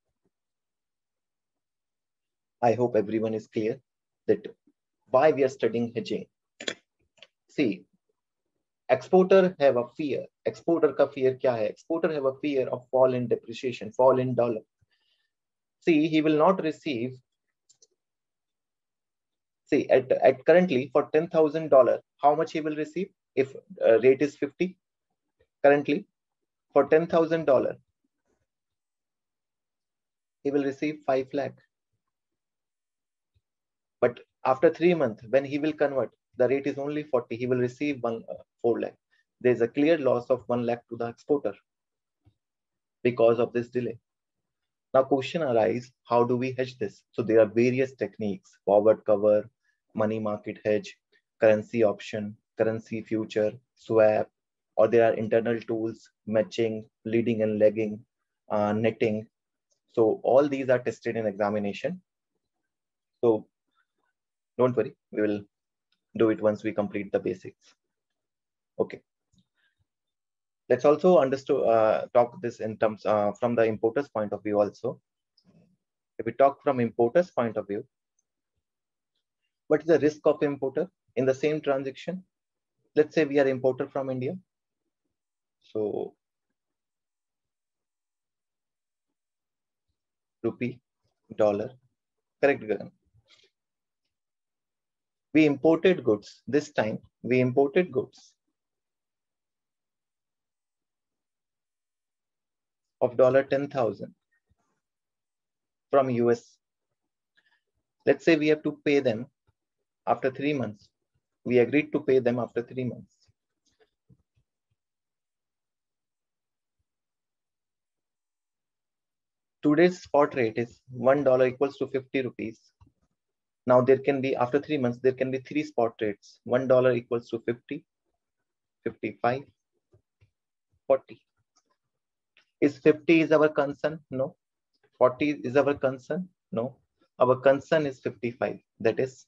I hope everyone is clear that why we are studying hedging. See, exporter have a fear. Exporter ka fear kya hai? Exporter have a fear of fall in depreciation, fall in dollar. See, he will not receive. See, at currently for $10,000, how much he will receive if rate is 50? Currently, for $10,000, he will receive 5 lakh. But after 3 months, when he will convert, the rate is only 40. He will receive 4 lakh. There is a clear loss of 1 lakh to the exporter because of this delay. Now, question arises: how do we hedge this? So there are various techniques: forward cover, money market hedge, currency option, currency future, swap, or there are internal tools, matching, leading and lagging, netting. So all these are tested in examination. So don't worry, we will do it once we complete the basics. Okay. Let's also talk this in terms from the importer's point of view also. If we talk from importer's point of view, what is the risk of importer in the same transaction? Let's say we are importer from India. So rupee, dollar, correct, Gagan? We imported goods. This time we imported goods of $10,000 from US. Let's say we have to pay them after 3 months. We agreed to pay them after 3 months. Today's spot rate is $1 equals to 50 rupees. Now there can be, after 3 months, there can be 3 spot rates. $1 equals to 50, 55, 40. Is 50 is our concern? No. 40 is our concern? No. Our concern is 55. That is,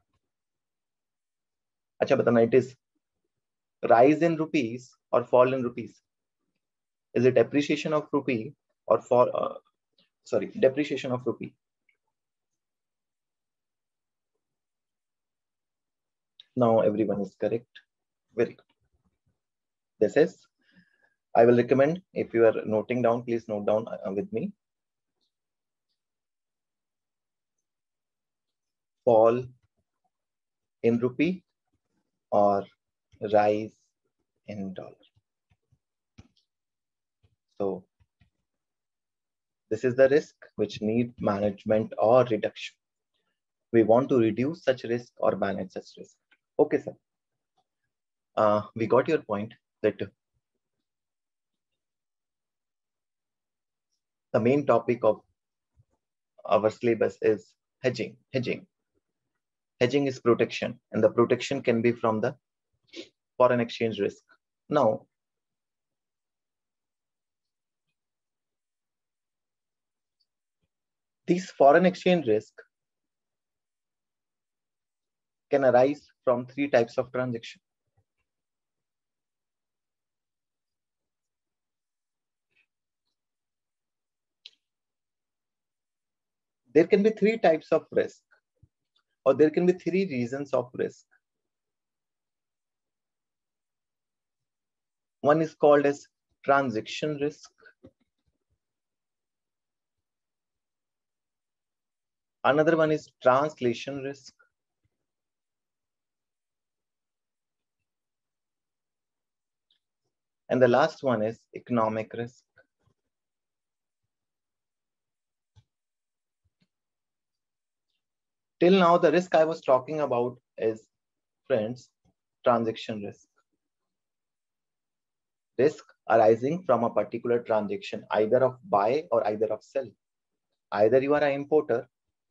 acha batana, it is rise in rupees or fall in rupees? Is it appreciation of rupee or depreciation of rupee? Now everyone is correct. Very good. This is, I will recommend, if you are noting down, please note down with me. Fall in rupee or rise in dollar. So this is the risk which need management or reduction. We want to reduce such risk or manage such risk. Okay, sir. We got your point that the main topic of our syllabus is hedging. Hedging is protection, and the protection can be from the foreign exchange risk. Now, These foreign exchange risk can arise from three types of transaction. There can be three types of risk, or there can be three reasons of risk. One is called as transaction risk. Another one is translation risk. And the last one is economic risk. Till now, the risk I was talking about is, friends, transaction risk. Risk arising from a particular transaction, either of buy or either of sell. Either you are an importer.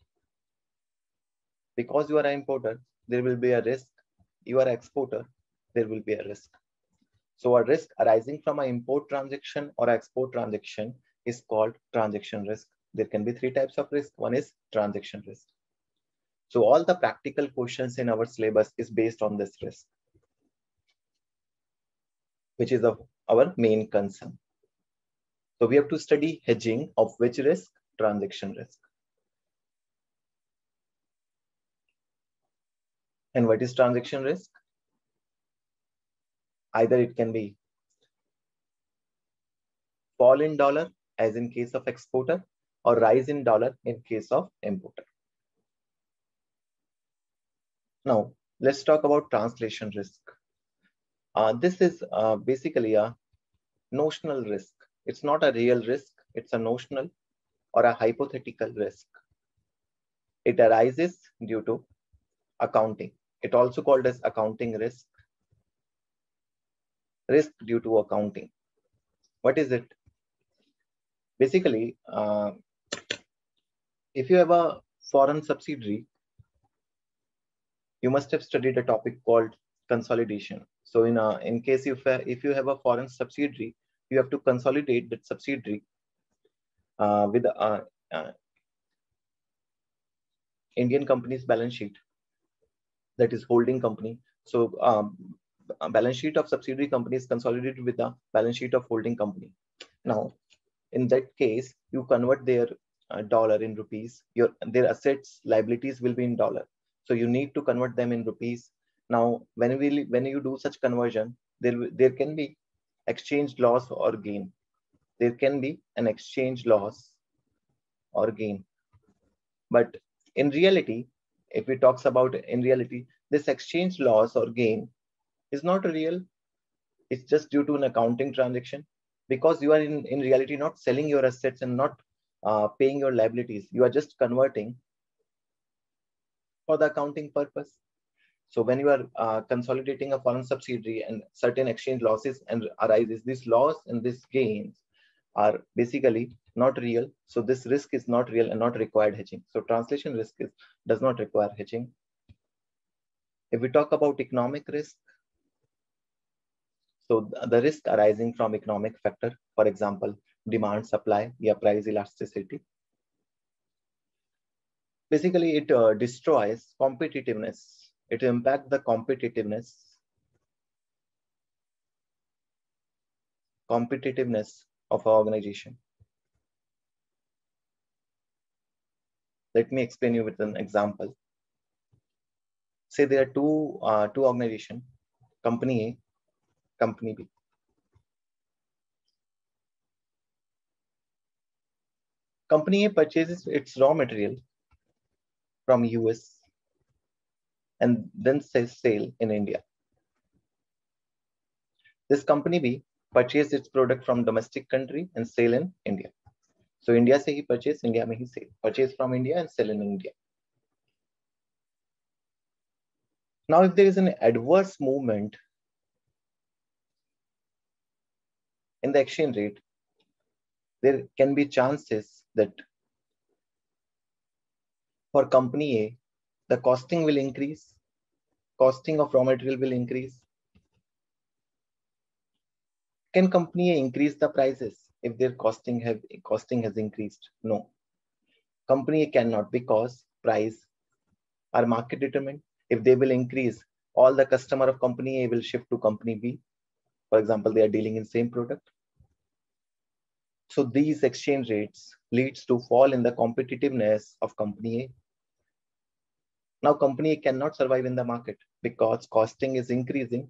Because you are an importer, there will be a risk. You are an exporter, there will be a risk. So a risk arising from an import transaction or export transaction is called transaction risk. There can be three types of risk. One is transaction risk. So all the practical questions in our syllabus is based on this risk, which is of our main concern. So we have to study hedging of which risk? Transaction risk. And what is transaction risk? Either it can be fall in dollar, as in case of exporter, or rise in dollar in case of importer. Now, let's talk about translation risk. This is basically a notional risk. It's not a real risk. It's a notional or a hypothetical risk. It arises due to accounting. It also called as accounting risk. Risk due to accounting. What is it? Basically, if you have a foreign subsidiary, you must have studied a topic called consolidation. So in case if you have a foreign subsidiary, you have to consolidate that subsidiary with Indian company's balance sheet, that is holding company. So a balance sheet of subsidiary company is consolidated with the balance sheet of holding company. Now, in that case, you convert their dollar in rupees. Their assets, liabilities will be in dollar. So you need to convert them in rupees. Now, when you do such conversion, there can be exchange loss or gain. There can be an exchange loss or gain. But in reality, if we talks about in reality, this exchange loss or gain is not real. It's just due to an accounting transaction, because you are in reality not selling your assets and not paying your liabilities. You are just converting for the accounting purpose. So when you are consolidating a foreign subsidiary and certain exchange losses and arises, this loss and this gains are basically not real. So this risk is not real and not required hedging. So translation risk does not require hedging. If we talk about economic risk, so the risk arising from economic factor, for example, demand, supply, or price elasticity. Basically, it destroys competitiveness. It impacts the competitiveness of an organization. Let me explain you with an example. Say there are two organizations, company A, company B. Company A purchases its raw material from US and then says sale in India. This company B purchased its product from domestic country and sale in India. So India se he purchase, India mein hi sale. Purchase from India and sell in India. Now, if there is an adverse movement in the exchange rate, there can be chances that for company A, the costing will increase. Costing of raw material will increase. Can company A increase the prices if their costing has increased? No. Company A cannot because price are market determined. If they will increase, all the customer of company A will shift to company B. For example, they are dealing in same product. So these exchange rates leads to fall in the competitiveness of company A. Now company A cannot survive in the market because costing is increasing,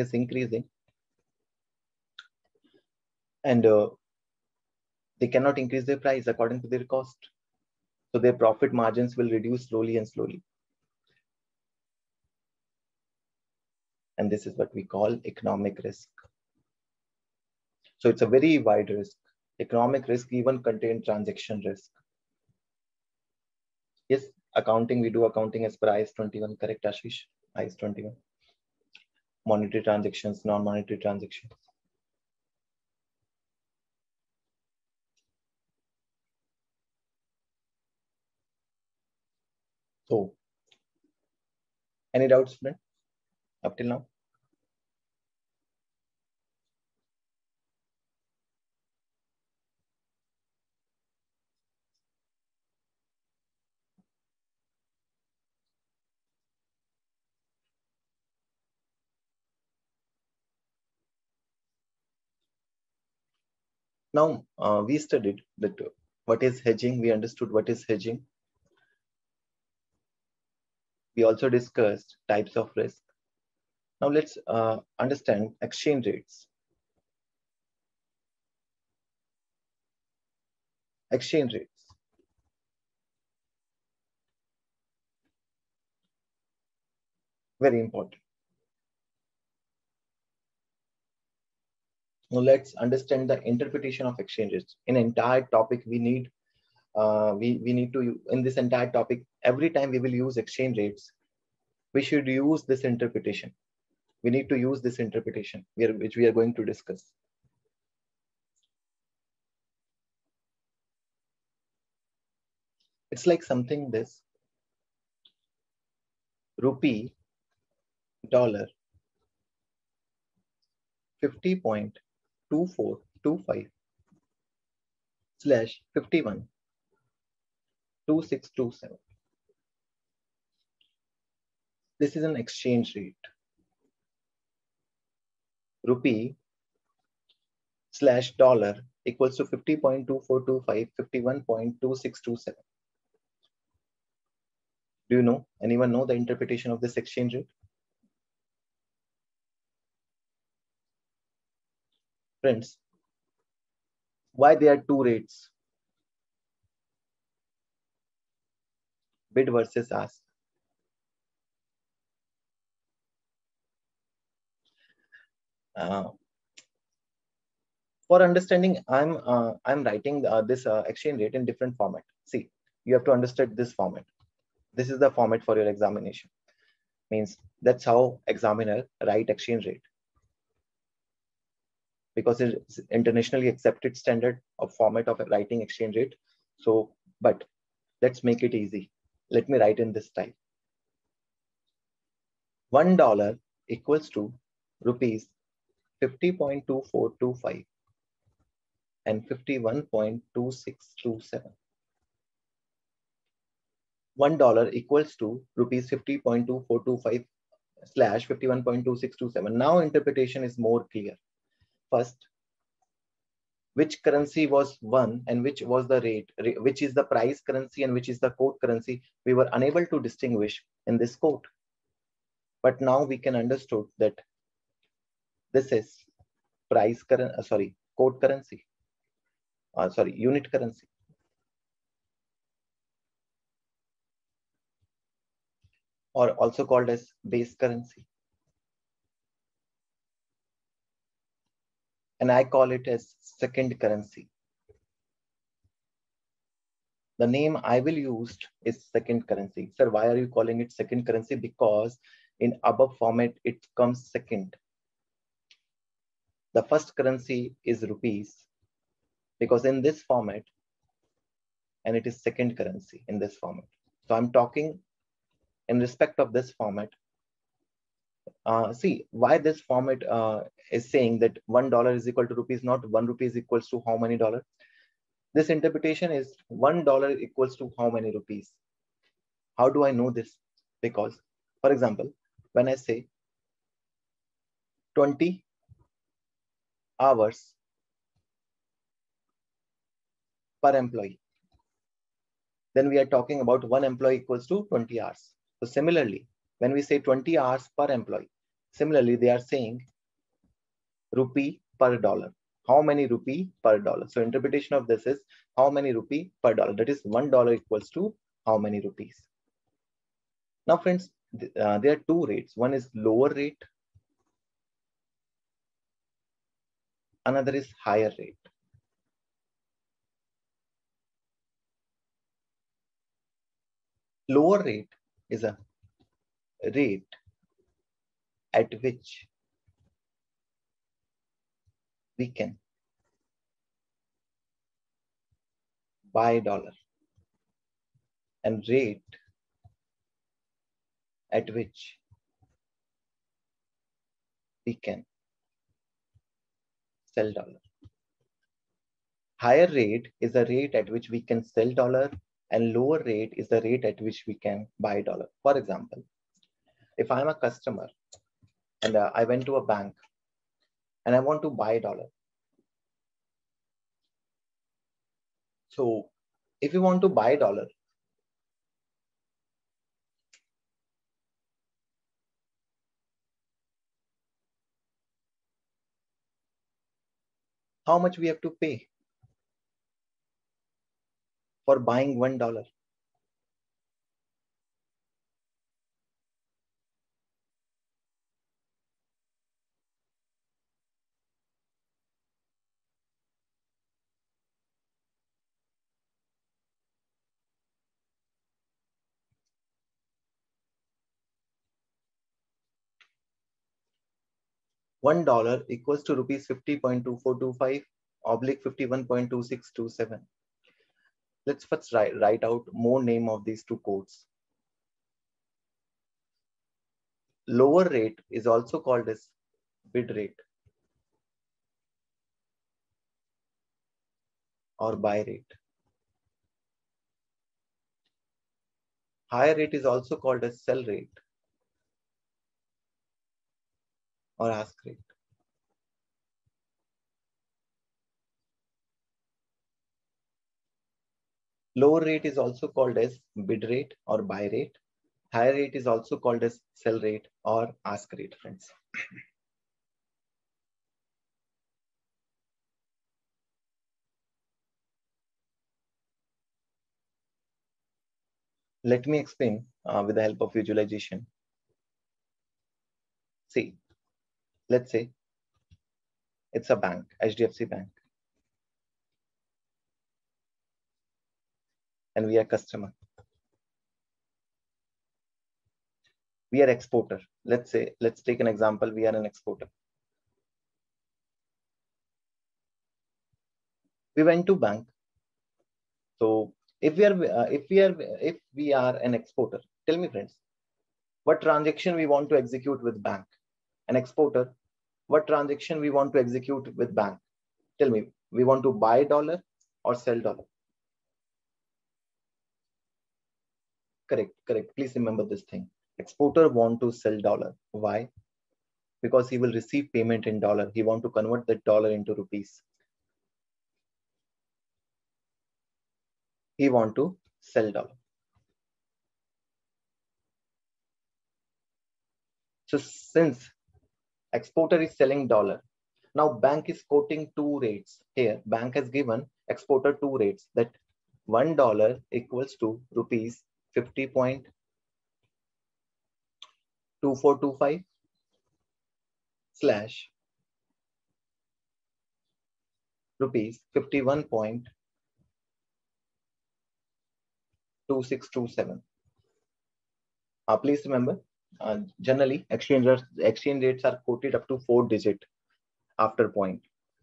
and they cannot increase their price according to their cost. So their profit margins will reduce slowly and slowly. And this is what we call economic risk. So it's a very wide risk. Economic risk even contains transaction risk. Yes, accounting, we do accounting as per IAS 21, correct, Ashish? IAS 21. Monetary transactions, non-monetary transactions. So, any doubts, friend, up till now? Now, we studied that what is hedging. We understood what is hedging. We also discussed types of risk. Now let's understand exchange rates. Exchange rates. Very important. Now let's understand the interpretation of exchange rates. In entire topic, we need to, in this entire topic, every time we will use exchange rates, we should use this interpretation. We need to use this interpretation which we are going to discuss. It's like something this: rupee, dollar, 50.2425 / 51.2627. This is an exchange rate. Rupee / dollar equals to 50.2425, 51.2627. Do you know? Anyone know the interpretation of this exchange rate? Friends, why there are two rates? Bid versus ask. For understanding, I'm writing this exchange rate in different format. See, you have to understand this format. This is the format for your examination. Means that's how examiner write exchange rate, because it's internationally accepted standard of format of writing exchange rate. So, but let's make it easy. Let me write in this type. $1 equals to rupees 50.2425 and 51.2627. $1 equals to rupees 50.2425 / 51.2627. Now interpretation is more clear. First, which currency was one and which was the rate, which is the price currency and which is the quote currency, we were unable to distinguish in this quote. But now we can understood that this is quote currency. Unit currency. Or also called as base currency. And I call it as second currency. The name I will use is second currency. Sir, why are you calling it second currency? Because in above format, it comes second. The first currency is rupees, because in this format, and it is second currency in this format. So I'm talking in respect of this format. See why this format is saying that $1 is equal to rupees, not 1 rupee is equals to how many dollars? This interpretation is $1 equals to how many rupees? How do I know this? Because, for example, when I say 20 hours per employee, then we are talking about one employee equals to 20 hours. So similarly, when we say 20 hours per employee, similarly, they are saying rupee per dollar. How many rupee per dollar? So interpretation of this is how many rupee per dollar. That is $1 equals to how many rupees. Now, friends, there are two rates. One is lower rate. Another is higher rate. Lower rate is a rate at which we can buy dollar, and rate at which we can sell dollar. Higher rate is the rate at which we can sell dollar, and lower rate is the rate at which we can buy dollar. For example, if I'm a customer and I went to a bank and I want to buy dollar. So if you want to buy dollar, how much we have to pay for buying $1? $1 equals to rupees 50.2425 oblique 51.2627. Let's first write out more name of these two codes. Lower rate is also called as bid rate or buy rate. Higher rate is also called as sell rate or ask rate. Lower rate is also called as bid rate or buy rate. Higher rate is also called as sell rate or ask rate, friends. Let me explain with the help of visualization. See, let's say it's a bank, HDFC Bank, and we are customer. We are exporter. Let's take an example. We are an exporter. We went to bank. So if we are an exporter, tell me, friends, what transaction we want to execute with bank? An exporter, what transaction we want to execute with bank? Tell me, we want to buy dollar or sell dollar? Correct. Please remember this thing. Exporter want to sell dollar. Why? Because he will receive payment in dollar. He want to convert that dollar into rupees. He want to sell dollar. So since exporter is selling dollar, now bank is quoting two rates here. Bank has given exporter two rates, that $1 equals to rupees 50.2425 slash rupees 51.2627. Please remember, generally exchange rates are quoted up to 4 digit after point.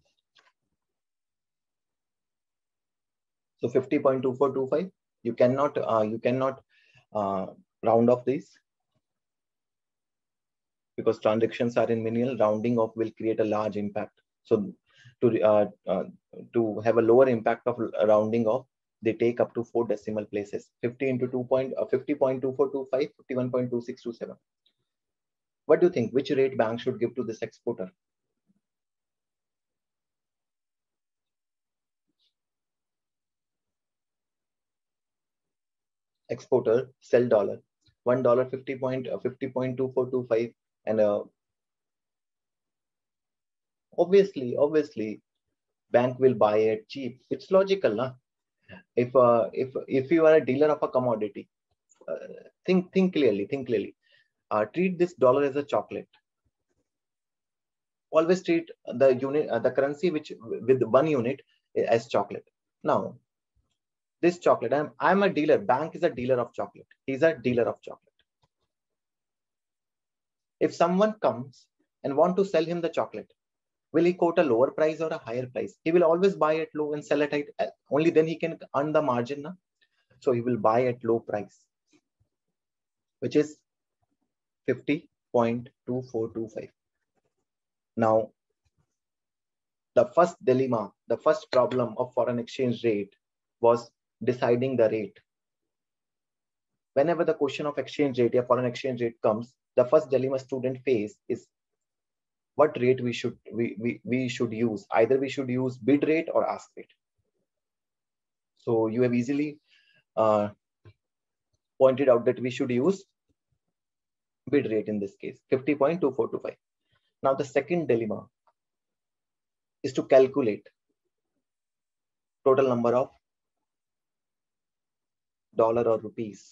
So 50.2425, you cannot round off these, because transactions are in minimal. Rounding off will create a large impact. So to have a lower impact of rounding off, they take up to 4 decimal places. 50 into 50.2425, 51.2627. What do you think? Which rate bank should give to this exporter? Exporter sell dollar, $1 50.2425, and obviously bank will buy it cheap. It's logical, na? If you are a dealer of a commodity, think clearly. Treat this dollar as a chocolate. Always treat the unit, the currency which with 1 unit as chocolate. Now, this chocolate, I'm a dealer. Bank is a dealer of chocolate. He's a dealer of chocolate. If someone comes and want to sell him the chocolate, will he quote a lower price or a higher price? He will always buy at low and sell at high. Only then he can earn the margin. Na? So he will buy at low price, which is 50.2425. Now, the first dilemma, the first problem of foreign exchange rate was deciding the rate. Whenever the question of exchange rate or foreign exchange rate comes, the first dilemma student face is what rate we should use. Either we should use bid rate or ask rate. So you have easily pointed out that we should use bid rate in this case, 50.2425. Now the second dilemma is to calculate total number of dollar or rupees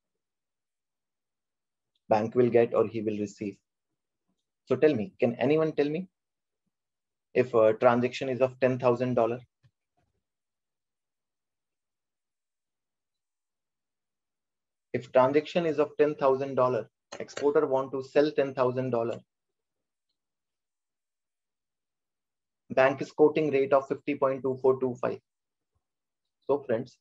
bank will get or he will receive. So tell me, can anyone tell me if a transaction is of $10,000? If transaction is of $10,000, exporter want to sell $10,000. Bank is quoting rate of 50.2425. So friends,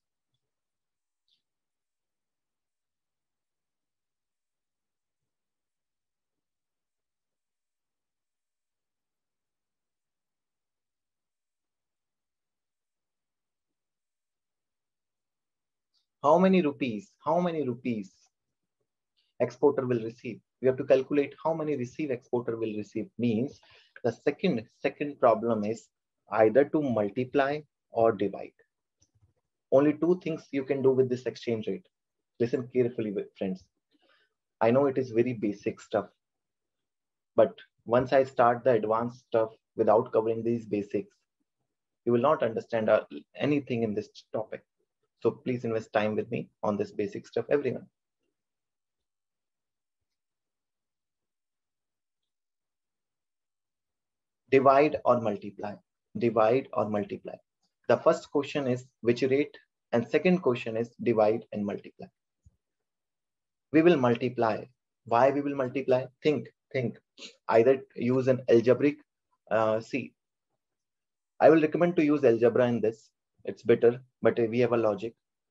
how many rupees exporter will receive? We have to calculate how many exporter will receive. Means the second problem is either to multiply or divide. Only two things you can do with this exchange rate. Listen carefully, friends. I know it is very basic stuff, but once I start the advanced stuff without covering these basics, you will not understand anything in this topic. So please invest time with me on this basic stuff, everyone. Divide or multiply. Divide or multiply. The first question is which rate, and second question is divide and multiply. We will multiply. Why we will multiply? Think. Either use an algebraic. See, I will recommend to use algebra in this. It's better, but we have a logic.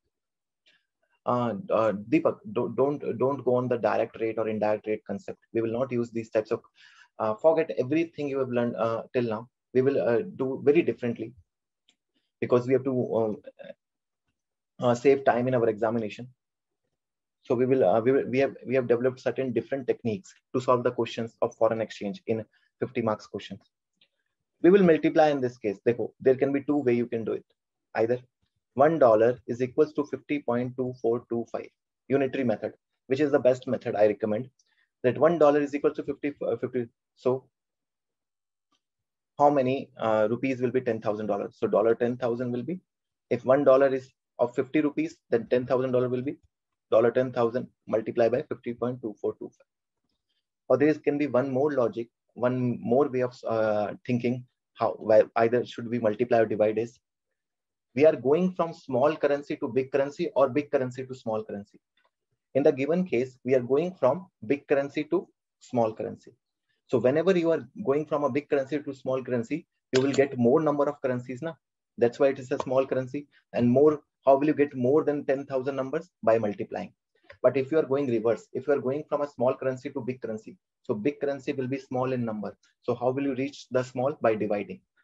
Deepak, don't go on the direct rate or indirect rate concept. We will not use these types of. Forget everything you have learned till now. We will do very differently because we have to save time in our examination. So we have developed certain different techniques to solve the questions of foreign exchange in 50 marks questions. We will multiply in this case. There can be two ways you can do it. Either $1 is equals to 50.2425 unitary method, which is the best method I recommend. That $1 is equal to 50. So how many rupees will be $10,000? So $10,000 will be, if $1 is of 50 rupees, then $10,000 will be $10,000 multiplied by 50.2425. Or there can be one more logic, one more way of thinking how either should we multiply or divide is, we are going from small currency to big currency or big currency to small currency. In the given case, we are going from big currency to small currency. So whenever you are going from a big currency to small currency, you will get more number of currencies. Na? That's why it is a small currency. And more, how will you get more than 10,000 numbers? By multiplying. But if you are going reverse, if you are going from a small currency to big currency, so big currency will be small in number. So how will you reach the small? By dividing.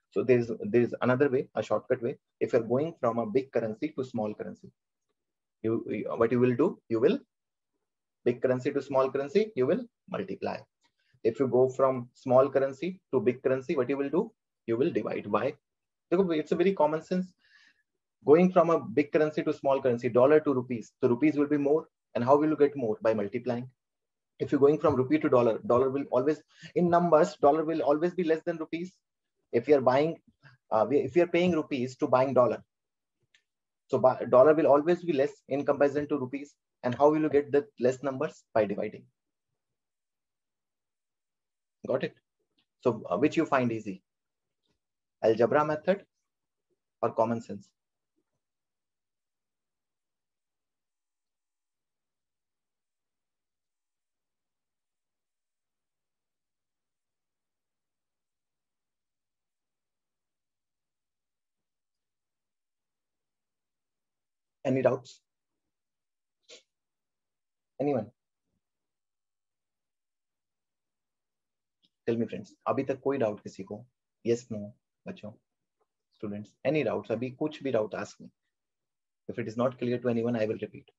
So there is another way, a shortcut way. If you're going from a big currency to small currency, what you will do, you will big currency to small currency, you will multiply. If you go from small currency to big currency, what you will do, you will divide. Why? It's a very common sense. Going from a big currency to small currency, dollar to rupees, so rupees will be more. And how will you get more? By multiplying. If you're going from rupee to dollar, dollar will always, in numbers, dollar will always be less than rupees. If you're buying, if you're paying rupees to buying dollar, so dollar will always be less in comparison to rupees. And how will you get the less numbers? By dividing. Got it? So which you find easy? Algebra method or common sense? Any doubts? Anyone? Tell me friends, अभी तक कोई doubt किसी को? Yes, no, बच्चों, students, any doubts? अभी कुछ भी doubt ask me. If it is not clear to anyone, I will repeat.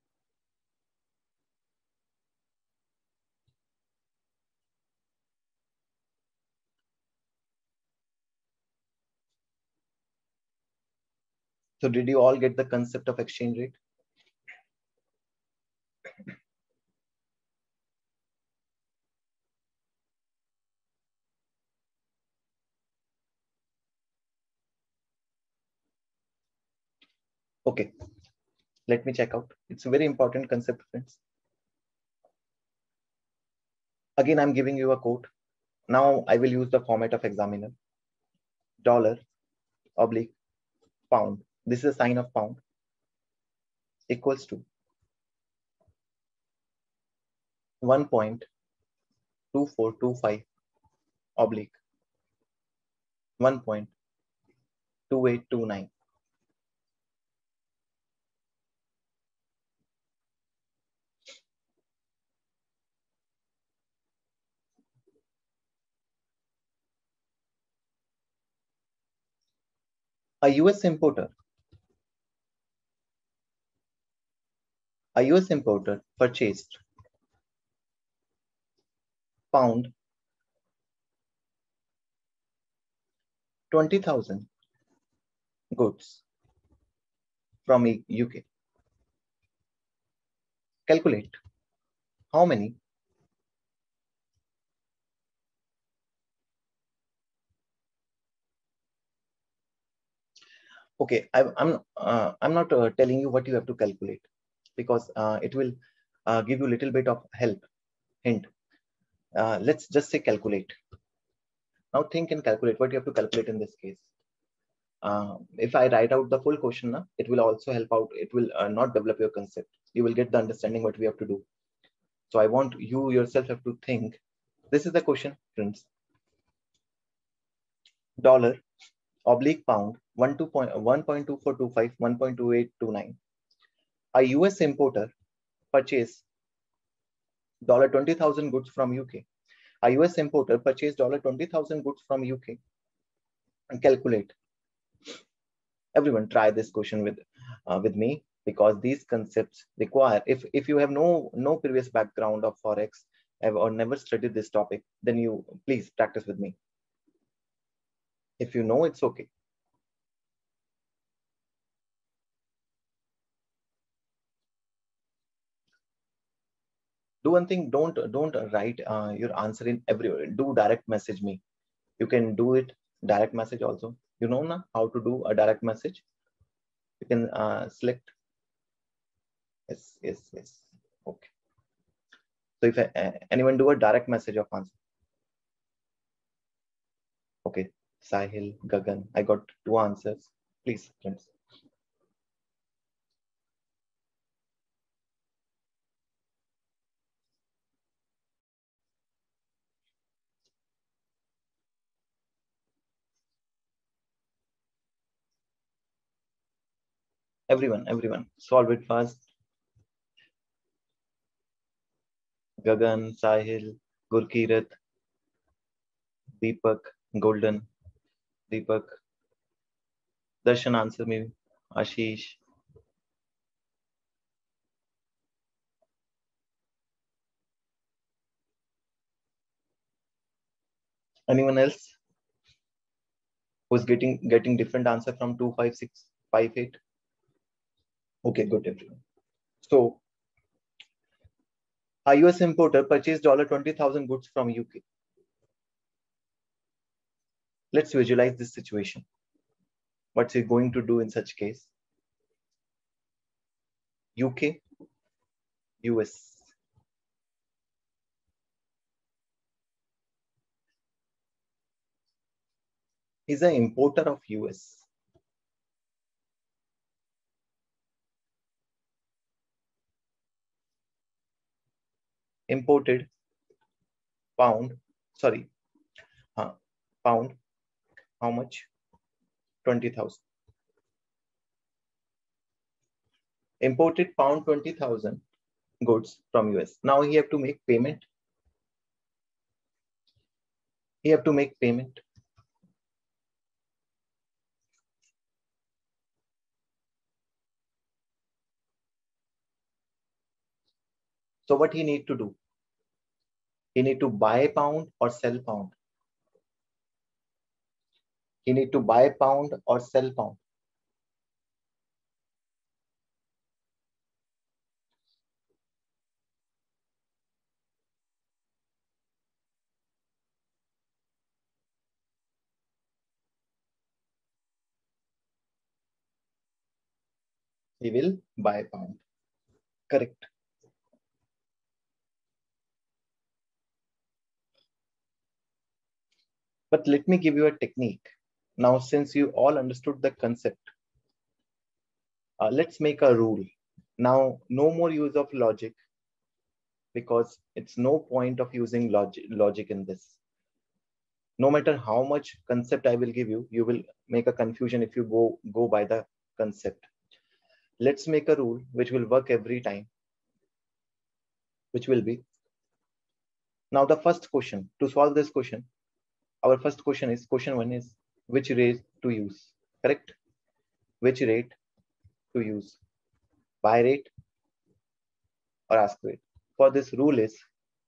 So did you all get the concept of exchange rate? Okay, let me check out. It's a very important concept, friends. Again, I'm giving you a quote. Now I will use the format of examiner. Dollar oblique pound. This is a sign of pound equals to 1.2425 oblique 1.2829. A US importer purchased pound 20,000 goods from UK. Calculate how many okay, I'm not telling you what you have to calculate, because it will give you a little bit of help, hint. Let's just say calculate. Now think and calculate what you have to calculate in this case. If I write out the full question, it will also help out. It will not develop your concept. You will get the understanding what we have to do. So I want you yourself have to think. This is the question, friends. Dollar oblique pound 1.2425 1.2829. A US importer purchased $20,000 goods from UK. A US importer purchased $20,000 goods from UK. And calculate. Everyone try this question with me, because these concepts require, if you have no previous background of forex or never studied this topic, then you please practice with me. If you know, it's okay. Do one thing, don't write your answer in everywhere. Do direct message me. You can do it direct message also. You know now how to do a direct message. You can select yes. Okay. So if anyone do a direct message of answer. Okay, Sahil, Gagan, I got 2 answers. Please, friends. Everyone, solve it fast. Gagan, Sahil, Gurkirat, Deepak, Golden. Deepak. Darshan answer maybe. Ashish. Anyone else who's getting different answer from 25658? Okay, good everyone. So a US importer purchased $20,000 goods from UK. Let's visualize this situation. What's he going to do in such case? UK, US. He's an importer of US. Imported pound, sorry, pound, how much? 20,000. Imported pound 20,000 goods from US. Now he have to make payment. He have to make payment. So what he need to do? He need to buy pound or sell pound. He need to buy pound or sell pound. He will buy pound. Correct. But let me give you a technique. Now, since you all understood the concept, let's make a rule. Now, no more use of logic, because it's no point of using logic in this. No matter how much concept I will give you, you will make a confusion if you go by the concept. Let's make a rule which will work every time, which will be, now the first question, to solve this question, our first question is, question 1 is, which rate to use? Correct? Which rate to use? Buy rate or ask rate? For this rule is,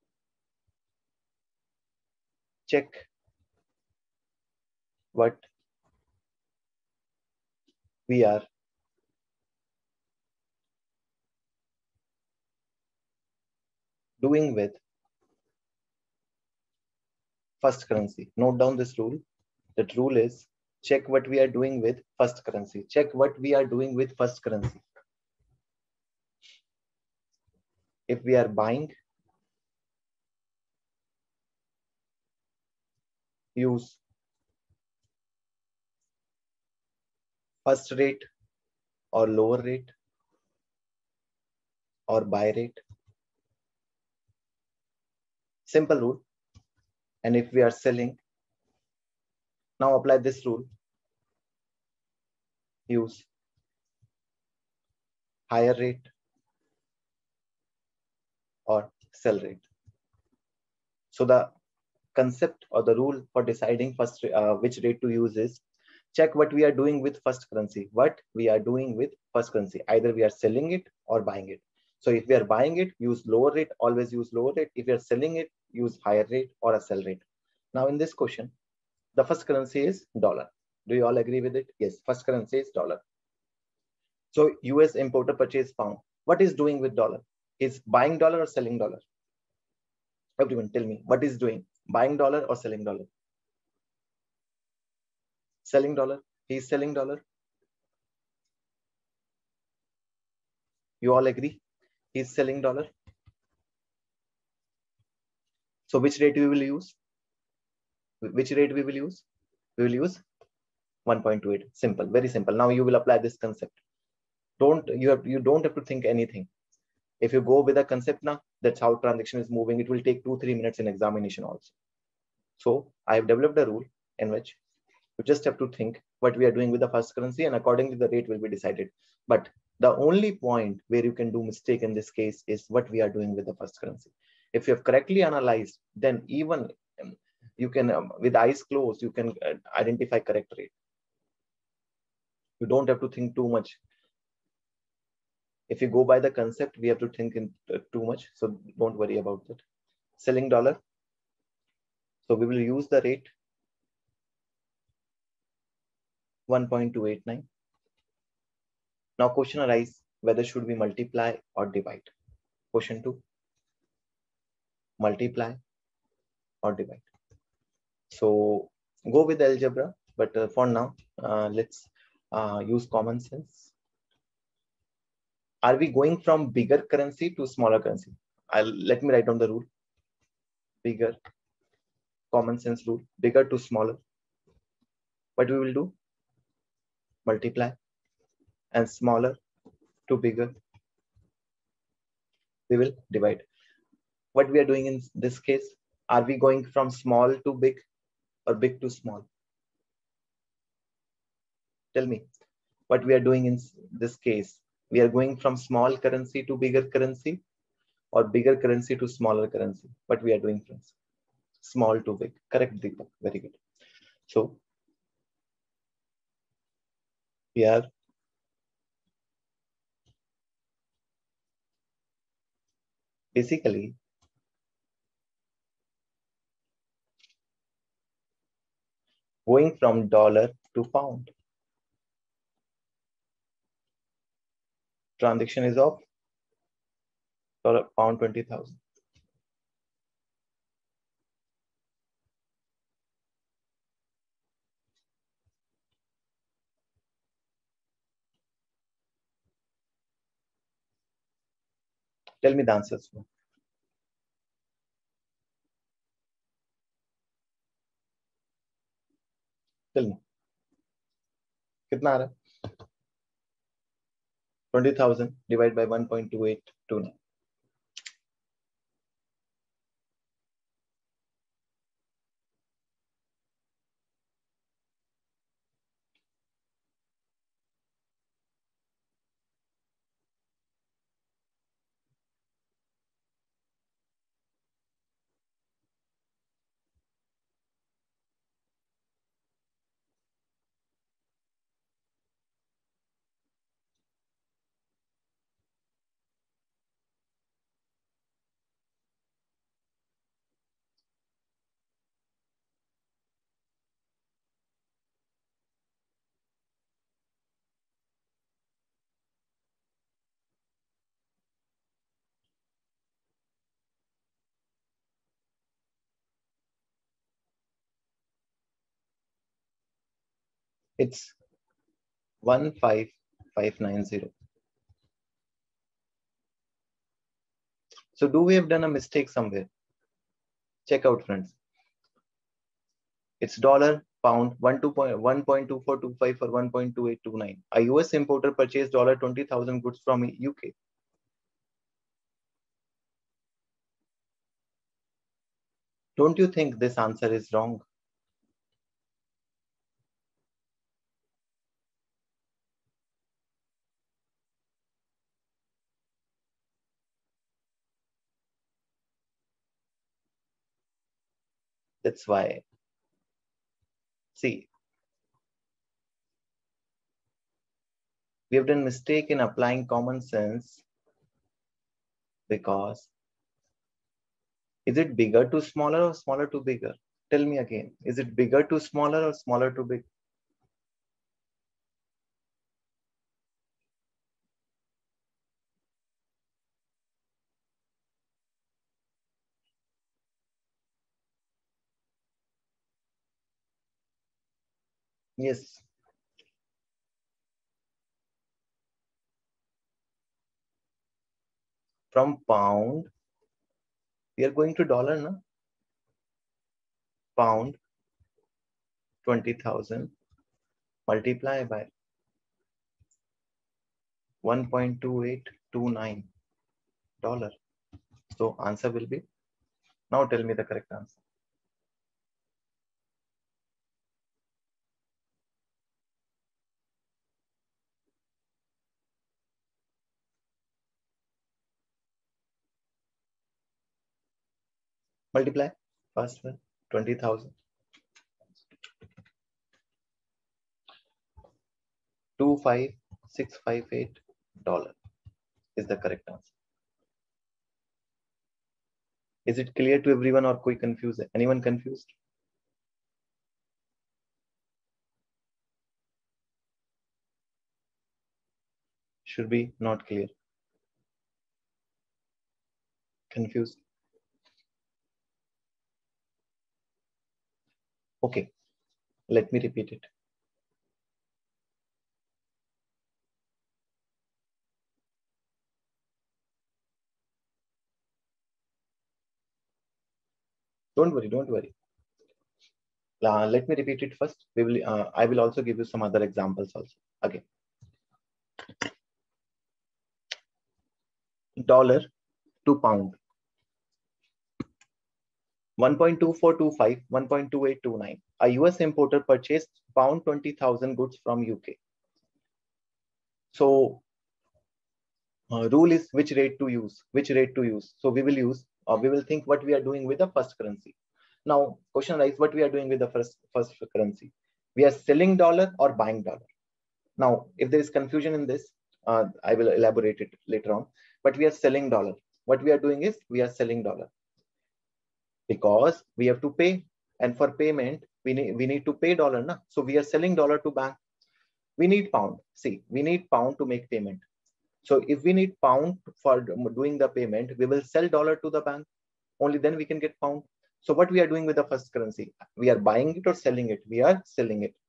check what we are doing with first currency. Note down this rule. That rule is, check what we are doing with first currency. Check what we are doing with first currency. If we are buying, use first rate or lower rate or buy rate. Simple rule. And if we are selling, now apply this rule. Use higher rate or sell rate. So the concept or the rule for deciding first which rate to use is, check what we are doing with first currency. What we are doing with first currency. Either we are selling it or buying it. So if we are buying it, use lower rate, always use lower rate. If you are selling it, use higher rate or a sell rate. Now in this question, the first currency is dollar. Do you all agree with it? Yes, first currency is dollar. So US importer purchase pound. What is doing with dollar? Is buying dollar or selling dollar? Everyone tell me, what is doing? Buying dollar or selling dollar? Selling dollar. He is selling dollar. You all agree? He is selling dollar. So which rate we will use? Which rate we will use? We will use 1.28. Simple, very simple. Now you will apply this concept. You don't have to think anything. If you go with a concept now, that's how transaction is moving. It will take 2-3 minutes in examination also. So I have developed a rule in which you just have to think what we are doing with the first currency, and accordingly the rate will be decided. But the only point where you can do mistake in this case is what we are doing with the first currency. If you have correctly analyzed, then even You can, with eyes closed, you can identify correct rate. You don't have to think too much. If you go by the concept, we have to think in too much. So don't worry about that. Selling dollar. So we will use the rate 1.289. Now question arises, whether should we multiply or divide? Question 2, multiply or divide. So go with algebra, but for now, let's use common sense. Are we going from bigger currency to smaller currency? Let me write down the rule. Bigger, common sense rule, bigger to smaller. What we will do? Multiply, and smaller to bigger, we will divide. What we are doing in this case, are we going from small to big or big to small? Tell me what we are doing in this case. We are going from small currency to bigger currency or bigger currency to smaller currency. What we are doing, friends? Small to big. Correct, Deepak. Very good. So we are basically going from dollar to pound. Transaction is of pound 20,000. Tell me the answers. Tell me. कितना आ रहा है? 20,000 divided by 1.2829. It's 15590. So do we have done a mistake somewhere? Check out, friends. It's dollar, pound, 1.2425 or 1.2829. A US importer purchased $20,000 goods from UK. Don't you think this answer is wrong? That's why. See, we have done mistake in applying common sense because is it bigger to smaller or smaller to bigger? Tell me again. Is it bigger to smaller or smaller to big? Yes. From pound, we are going to dollar, no? Pound 20,000 multiply by 1.2829 dollar. So answer will be, now tell me the correct answer. Multiply, first one. 20,000. 25658 dollar is the correct answer. Is it clear to everyone or koi confused? Anyone confused? Should be not clear. Confused. Okay, let me repeat it. Don't worry, don't worry. Let me repeat it first. We will. I will also give you some other examples also. Okay. Dollar to pound. 1.2425, 1.2829. A US importer purchased pound 20,000 goods from UK. So rule is which rate to use, which rate to use. So we will use, we will think what we are doing with the first currency. Now question arises, what we are doing with the first currency. We are selling dollar or buying dollar. Now, if there is confusion in this, I will elaborate it later on, but we are selling dollar. What we are doing is we are selling dollar because we have to pay, and for payment, we need to pay dollar. Na? So we are selling dollar to bank. We need pound. See, we need pound to make payment. So if we need pound for doing the payment, we will sell dollar to the bank. Only then we can get pound. So what we are doing with the first currency, we are buying it or selling it? We are selling it.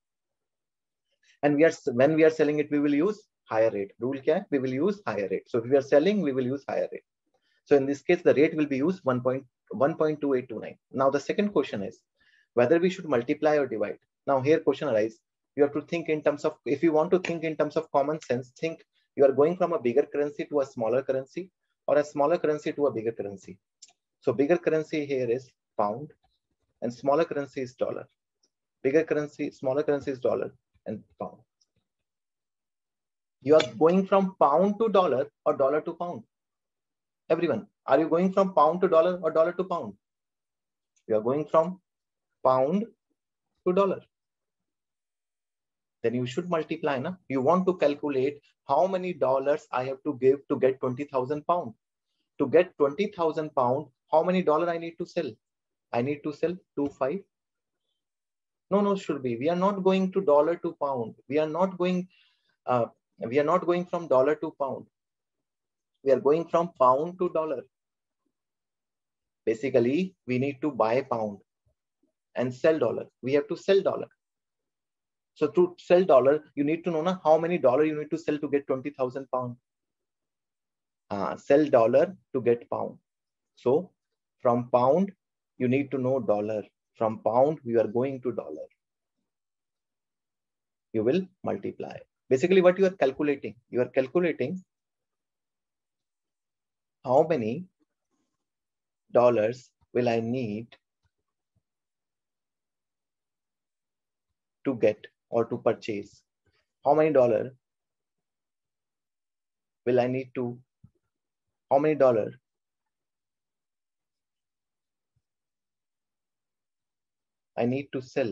And when we are selling it, we will use higher rate. Rule kya hai? We will use higher rate. So if we are selling, we will use higher rate. So in this case, the rate will be used 1.2829. Now the second question is whether we should multiply or divide. Now here question arises. You have to think in terms of, if you want to think in terms of common sense, think you are going from a bigger currency to a smaller currency or a smaller currency to a bigger currency. So bigger currency here is pound and smaller currency is dollar. Bigger currency, smaller currency is dollar and pound. You are going from pound to dollar or dollar to pound? Everyone, are you going from pound to dollar or dollar to pound? You are going from pound to dollar. Then you should multiply. Na? You want to calculate how many dollars I have to give to get 20,000 pound. To get 20,000 pound, how many dollar I need to sell? I need to sell 25. No, should be. We are not going to dollar to pound. We are not going from dollar to pound. We are going from pound to dollar. Basically, we need to buy pound and sell dollar. We have to sell dollar. So to sell dollar, you need to know how many dollar you need to sell to get 20,000 pound. Sell dollar to get pound. So from pound, you need to know dollar. From pound, we are going to dollar. You will multiply. Basically, what you are calculating how many dollars will I need to get or to purchase? How many dollar will I need to, how many dollar I need to sell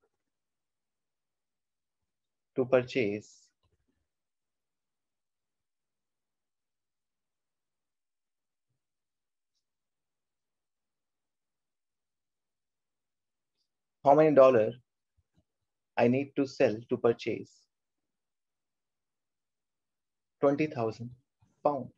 to purchase how many dollar I need to sell to purchase 20,000 pound.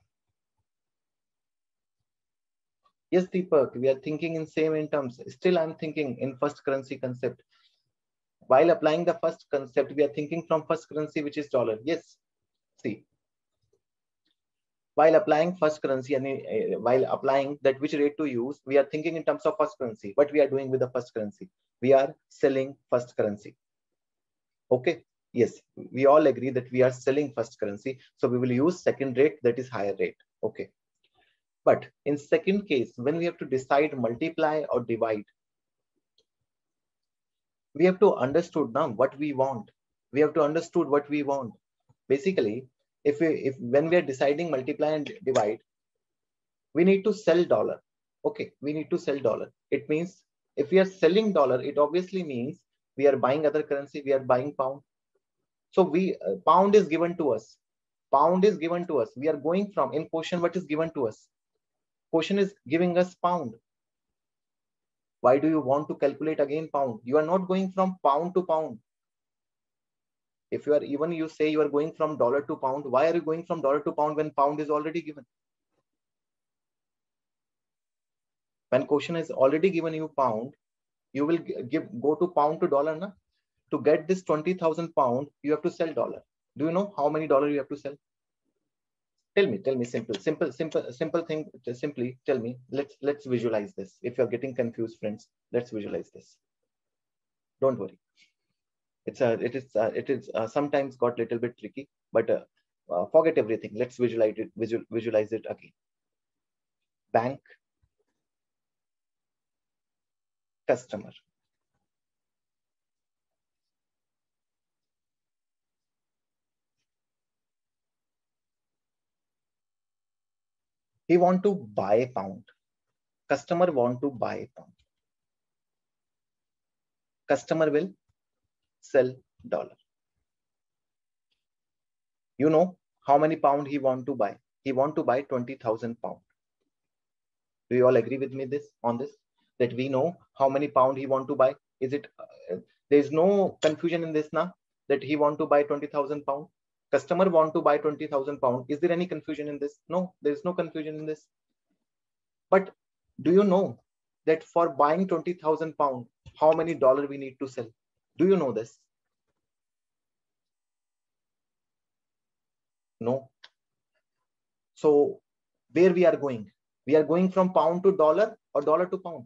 Yes, Deepak, we are thinking in same in terms. Still, I'm thinking in first currency concept. While applying the first concept, we are thinking from first currency, which is dollar. Yes. See, while applying first currency and while applying that which rate to use, we are thinking in terms of first currency. What we are doing with the first currency? We are selling first currency. Okay. Yes, we all agree that we are selling first currency. So we will use second rate, that is higher rate. Okay. But in second case, when we have to decide multiply or divide, we have to understood now what we want. We have to understood what we want. Basically, when we are deciding multiply and divide, we need to sell dollar. Okay, we need to sell dollar. It means If we are selling dollar, it obviously means we are buying other currency. We are buying pound. So pound is given to us. Pound is given to us. We are going from in quotient what is given to us. Quotient is giving us pound. Why do you want to calculate again pound? You are not going from pound to pound. If you are even you say you are going from dollar to pound, why are you going from dollar to pound when pound is already given? When quotient is already given you pound, you will go to pound to dollar. Na? To get this 20,000 pound, you have to sell dollar. Do you know how many dollar you have to sell? Tell me, simple thing. Simply tell me. Let's visualize this. If you're getting confused, friends, let's visualize this. Don't worry. It is sometimes got a little bit tricky, but forget everything. Let's visualize it again. Bank, customer. He want to buy pound. Customer want to buy pound. Customer will sell dollar. You know how many pound he want to buy? He want to buy 20,000 pound. Do you all agree with me on this? That we know how many pound he want to buy? Is it? There is no confusion in this now. That he want to buy 20,000 pound. Customer want to buy 20,000 pound. Is there any confusion in this? No, there is no confusion in this. But do you know that for buying 20,000 pound, how many dollar we need to sell? Do you know this? No. So where we are going? We are going from pound to dollar or dollar to pound?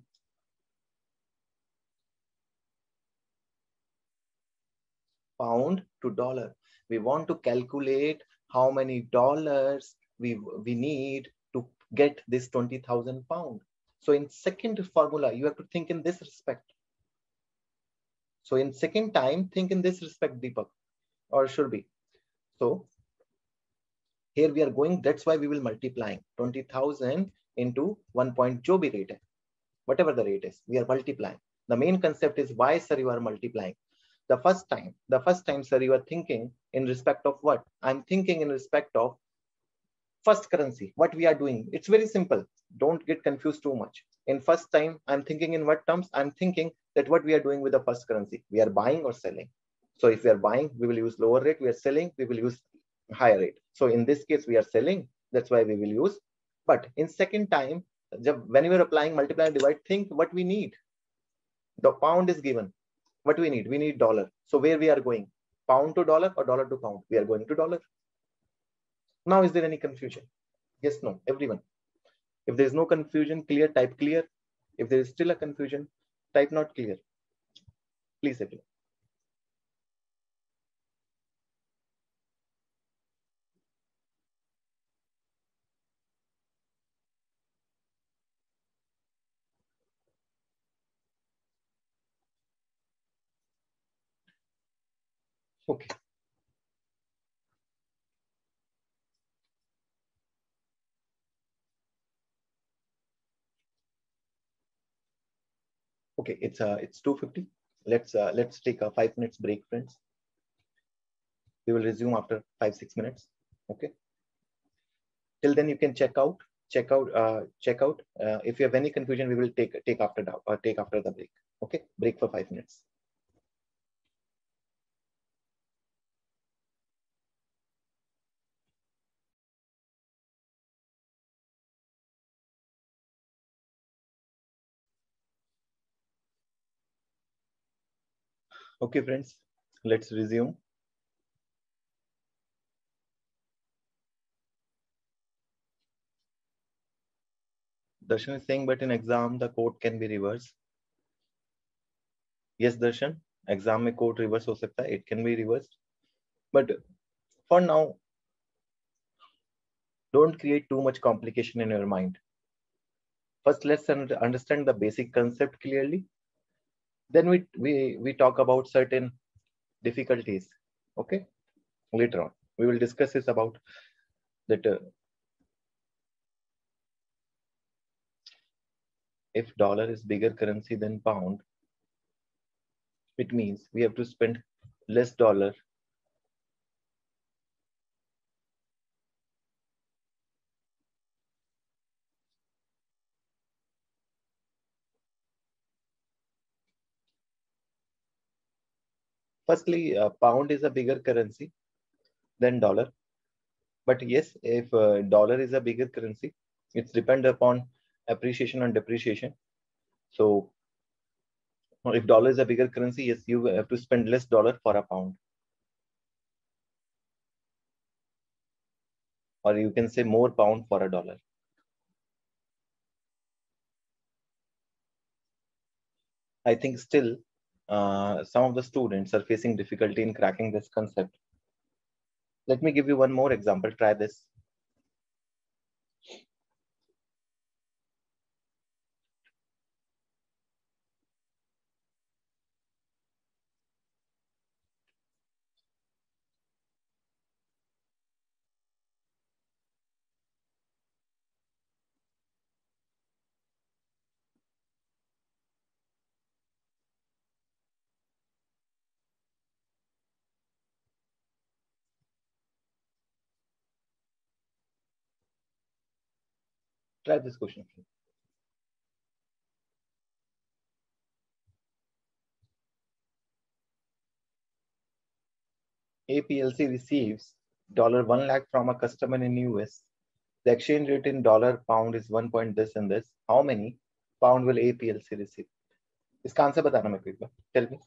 Pound to dollar. We want to calculate how many dollars we need to get this 20,000 pound. So in second formula, you have to think in this respect. So in second time, think in this respect, Deepak, or should be. So here we are going, that's why we will multiplying 20,000 into 1 point jo bhi rate hai. Whatever the rate is, we are multiplying. The main concept is why, sir, you are multiplying. The first time, sir, you are thinking in respect of what? I'm thinking in respect of first currency. What we are doing, it's very simple. Don't get confused too much. In first time, I'm thinking in what terms? I'm thinking that what we are doing with the first currency, we are buying or selling. So if we are buying, we will use lower rate. We are selling, we will use higher rate. So in this case, we are selling. That's why we will use. But in second time, when you are applying multiply and divide, think what we need. The pound is given. What do we need? We need dollar. So where we are going? Pound to dollar or dollar to pound? We are going to dollar. Now, is there any confusion? Yes, no, everyone. If there is no confusion, clear, type clear. If there is still a confusion, type not clear. Please, everyone. Okay. Okay, it's 2:50. Let's take a 5 minutes break, friends. We will resume after 5-6 minutes. Okay. Till then, you can check out. If you have any confusion, we will take after the break. Okay, break for 5 minutes. Okay, friends, let's resume. Darshan is saying, but in exam, the code can be reversed. Yes, Darshan, exam में code reverse हो सकता है. It can be reversed. But for now, don't create too much complication in your mind. First, let's understand the basic concept clearly. Then we talk about certain difficulties. Okay, later on we will discuss this about that. if dollar is bigger currency than pound, it means we have to spend less dollar Firstly, pound is a bigger currency than dollar. But yes, if dollar is a bigger currency, it's depend upon appreciation and depreciation. So if dollar is a bigger currency, yes, you have to spend less dollar for a pound. Or you can say more pound for a dollar. I think still some of the students are facing difficulty in cracking this concept. Let me give you one more example. Try this. Try this question. APLC receives $1 lakh from a customer in US. The exchange rate in dollar pound is 1 point this and this. How many pound will APLC receive? इसका answer बताना मेरे को एक बार. Tell me.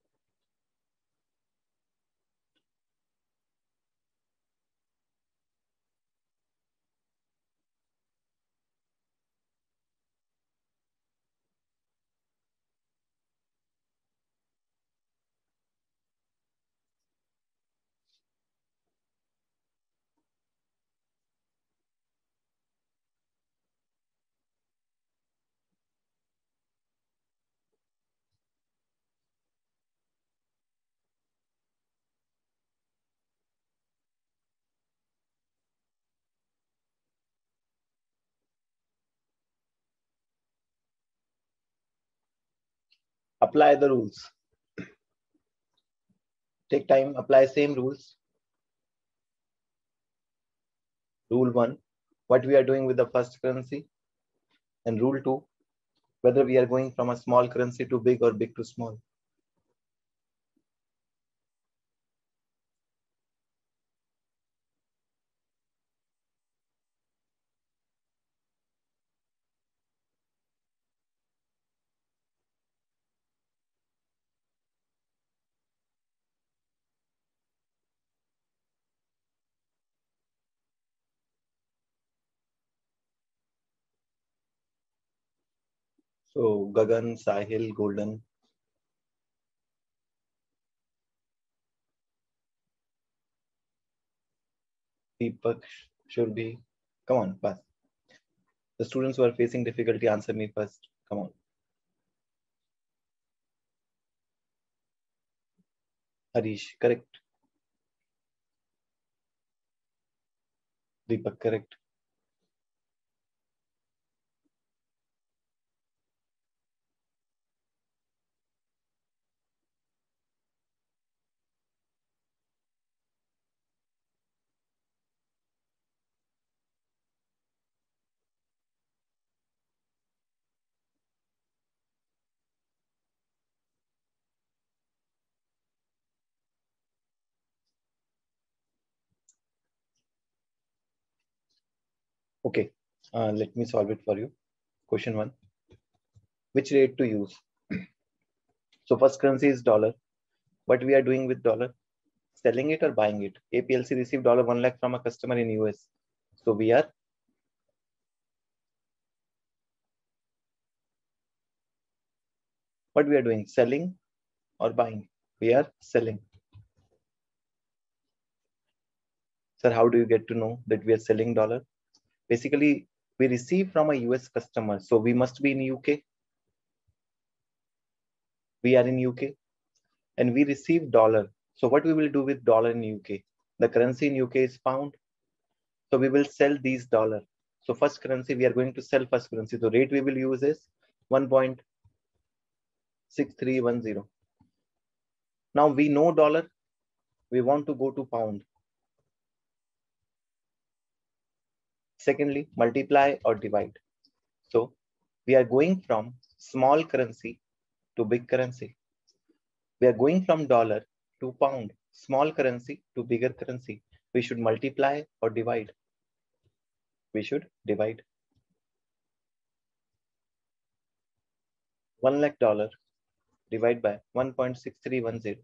Apply the rules. Take time, apply same rules. Rule 1, what we are doing with the first currency. And rule 2, whether we are going from a small currency to big or big to small. So Gagan, Sahil, Golden. Deepak should be. Come on, pass. The students who are facing difficulty, answer me first. Come on. Harish, correct. Deepak, correct. Okay, let me solve it for you. Question 1. Which rate to use? So first currency is dollar. What we are doing with dollar? Selling it or buying it? APLC received $1 lakh from a customer in US. So we are what we are doing? Selling or buying? We are selling. Sir, how do you get to know that we are selling dollar? Basically, we receive from a US customer. So we must be in UK. We are in UK and we receive dollar. So what we will do with dollar in UK? The currency in UK is pound. So we will sell these dollar. So first currency, we are going to sell first currency. So rate we will use is 1.6310. Now we know dollar, we want to go to pound. Secondly, multiply or divide. So we are going from small currency to big currency. We are going from dollar to pound, small currency to bigger currency. We should multiply or divide. We should divide. 1 lakh dollar divide by 1.6310.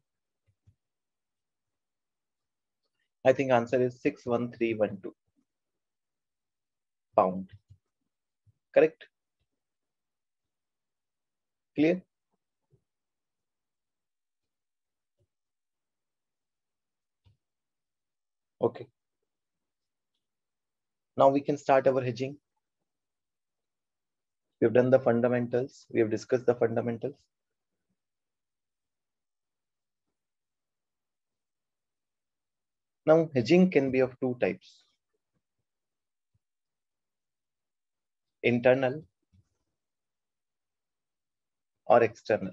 I think answer is 61312 pound. Correct? Clear? Okay. Now we can start our hedging. We have done the fundamentals. We have discussed the fundamentals. Now hedging can be of two types. Internal or external.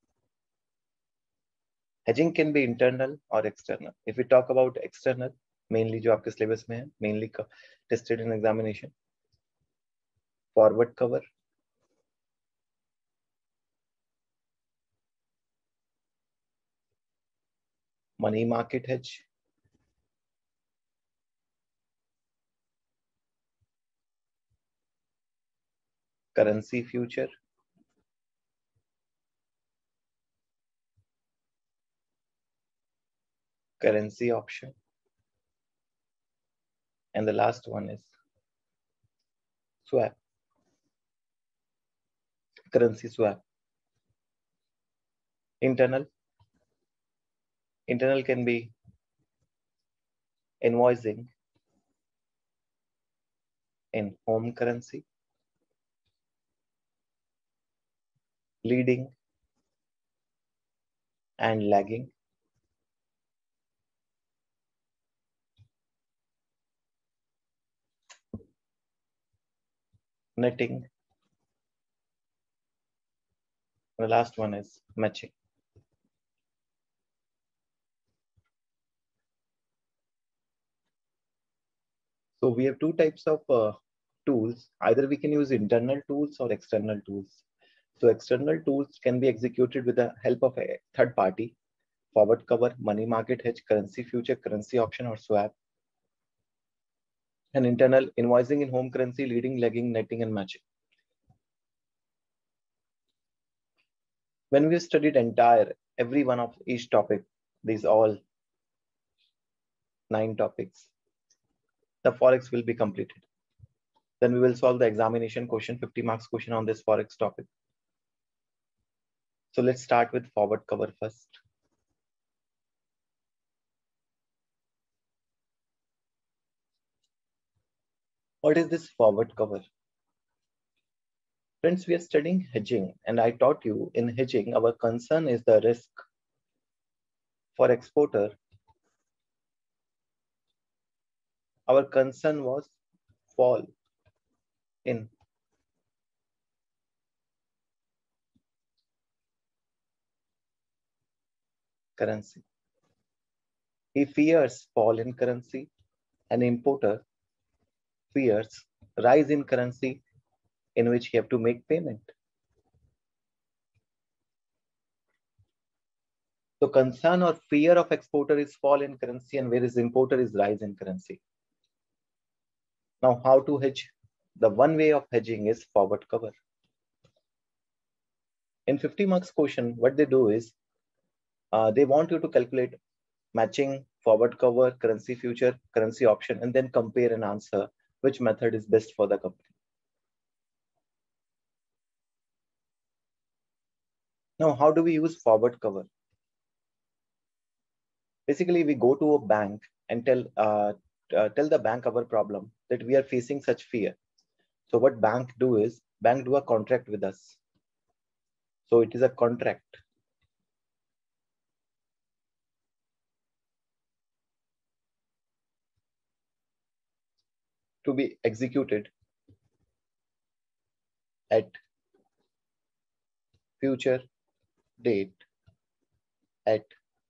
Hedging can be internal or external. If we talk about external, mainly जो आपके syllabus में है, mainly tested in examination. Forward cover, money market hedge, currency future, currency option, and the last one is swap, currency swap. Internal can be invoicing in home currency, leading and lagging, netting. The last one is matching. So we have two types of tools. Either we can use internal tools or external tools. So external tools can be executed with the help of a third party, forward cover, money market hedge, currency future, currency option, or swap. And internal, invoicing in home currency, leading, lagging, netting, and matching. When we studied every one of each topic, these all 9 topics, the Forex will be completed. Then we will solve the examination question, 50 marks question on this Forex topic. So let's start with forward cover first. What is this forward cover? Friends, we are studying hedging, and I taught you in hedging, our concern is the risk. For exporter, our concern was fall in currency. He fears fall in currency. An importer fears rise in currency in which he have to make payment. So concern or fear of exporter is fall in currency, and whereas importer is rise in currency. Now how to hedge? The one way of hedging is forward cover. In 50 marks question, what they do is they want you to calculate matching, forward cover, currency future, currency option, and then compare and answer which method is best for the company. Now, how do we use forward cover? Basically, we go to a bank and tell the bank our problem, that we are facing such fear. So what bank do is, bank do a contract with us. So it is a contract. To be executed at future date at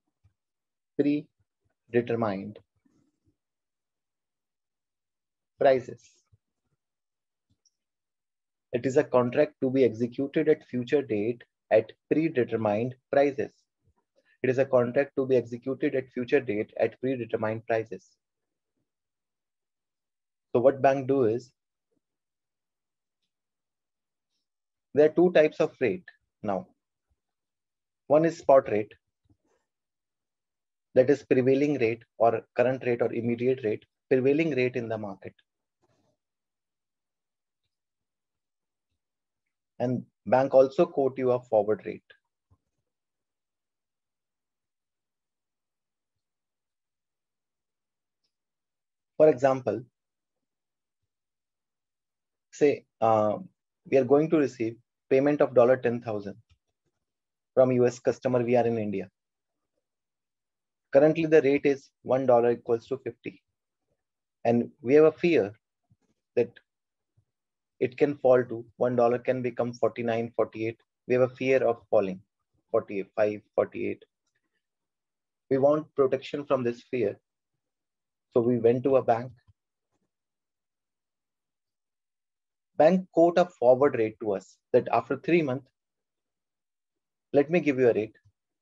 predetermined prices. It is a contract to be executed at future date at predetermined prices. It is a contract to be executed at future date at predetermined prices. So what bank do is, there are two types of rate now. One is spot rate, that is prevailing rate or current rate or immediate rate, prevailing rate in the market. And bank also quote you a forward rate. For example, say we are going to receive payment of $10,000 from US customer. We are in India. Currently the rate is $1 equals to 50. And we have a fear that it can fall to $1 can become 49, 48. We have a fear of falling 45, 48. We want protection from this fear. So we went to a bank. Bank quote a forward rate to us that after 3 months, let me give you a rate.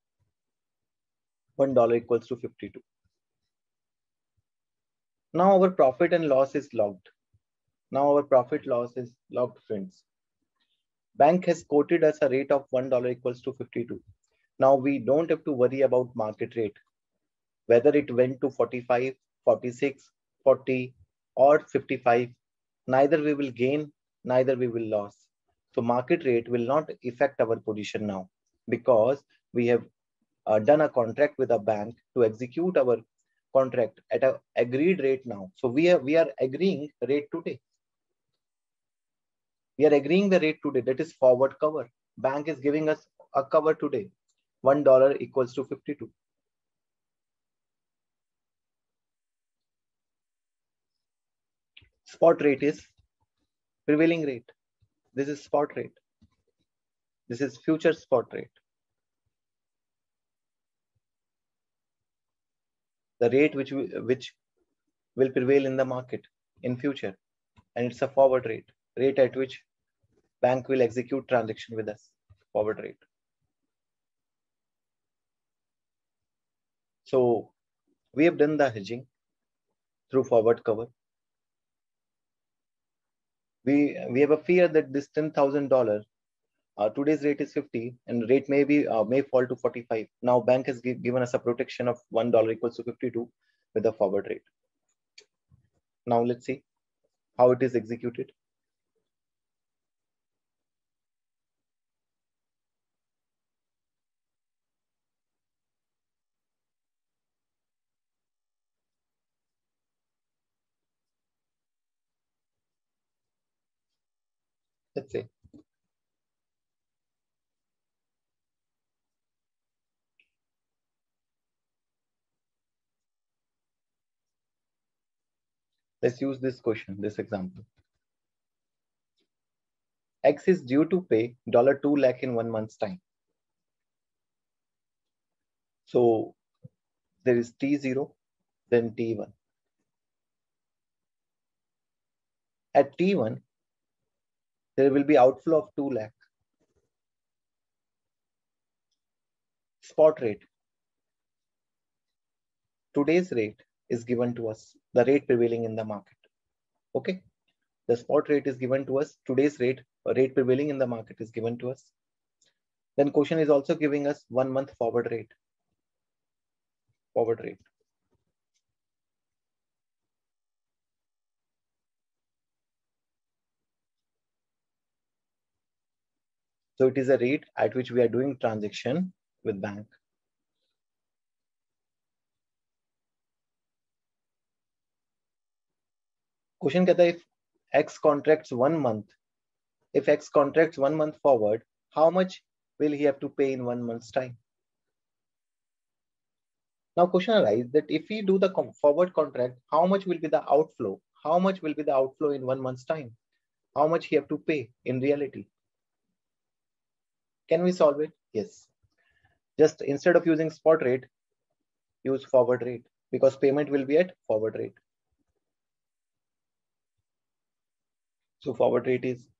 $1 equals to 52. Now our profit and loss is logged. Now our profit loss is logged, friends. Bank has quoted us a rate of $1 equals to 52. Now we don't have to worry about market rate, whether it went to 45, 46, 40 or 55. Neither we will gain, neither we will lose. So market rate will not affect our position now because we have done a contract with a bank to execute our contract at an agreed rate now. So we are agreeing rate today. We are agreeing the rate today. That is forward cover. Bank is giving us a cover today. $1 equals to 52. Spot rate is prevailing rate. This is spot rate. This is future spot rate. The rate which will prevail in the market in future. And it's a forward rate at which bank will execute transaction with us, forward rate. So we have done the hedging through forward cover. We have a fear that this $10,000, today's rate is 50 and rate may fall to 45. Now bank has given us a protection of $1 equals to 52 with a forward rate. Now let's see how it is executed. Let's say let's use this question, this example. X is due to pay $2 lakh in 1 month's time. So there is T0, then T1. At T1, there will be outflow of 2 lakh. Spot rate. Today's rate is given to us, the rate prevailing in the market. Okay. The spot rate is given to us. Today's rate prevailing in the market is given to us. Then question is also giving us 1 month forward rate. Forward rate. So it is a rate at which we are doing transaction with bank. Question कहता है, if X contracts 1 month, if X contracts 1 month forward, how much will he have to pay in 1 month's time? Now question arises that if we do the forward contract, how much will be the outflow? How much will be the outflow in 1 month's time? How much he have to pay in reality? Can we solve it? Yes. Just instead of using spot rate, use forward rate because payment will be at forward rate. So forward rate is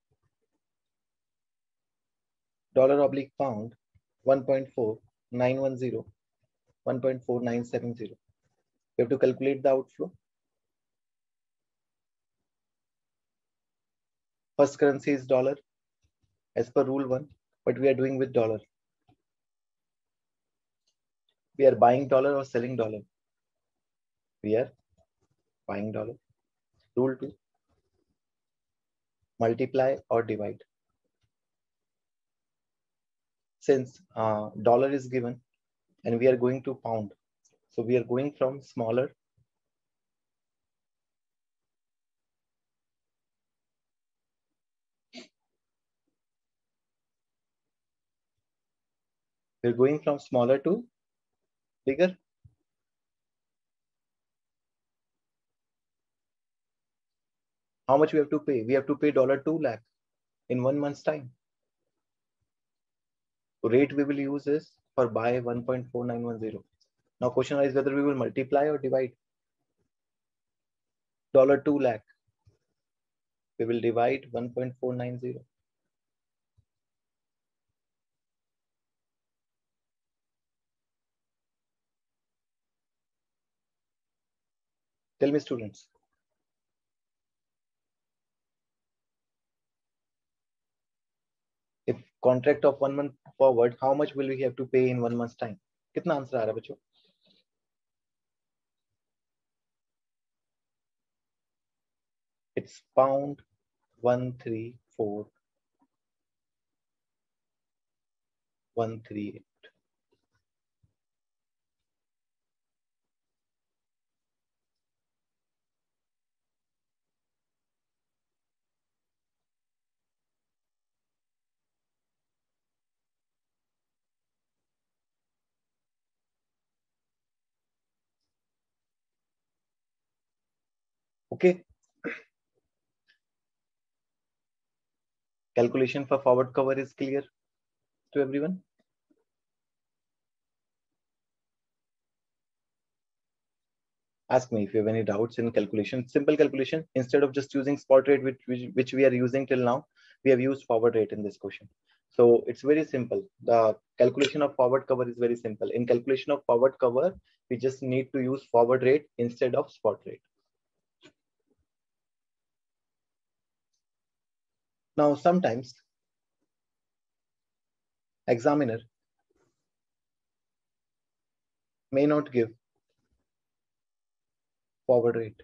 $/pound 1.4910, 1.4970. We have to calculate the outflow. First currency is dollar as per rule 1, but we are doing with dollar. We are buying dollar or selling dollar? We are buying dollar. Rule 2, multiply or divide. Since dollar is given and we are going to pound, so we are going from smaller to bigger. How much we have to pay? We have to pay $2 lakh in 1 month's time. So rate we will use is for buy 1.4910. Now question is whether we will multiply or divide. $2 lakh. We will divide 1.490. Tell me, students. If contract of 1 month forward, how much will we have to pay in 1 month's time? कितना answer आ रहा है बच्चों? It's pound 134,138. Okay. Calculation for forward cover is clear to everyone? Ask me if you have any doubts in calculation. Simple calculation. Instead of just using spot rate, which we are using till now, we have used forward rate in this question. So it's very simple. The calculation of forward cover is very simple. In calculation of forward cover, we just need to use forward rate instead of spot rate. Now, sometimes examiner may not give forward rate.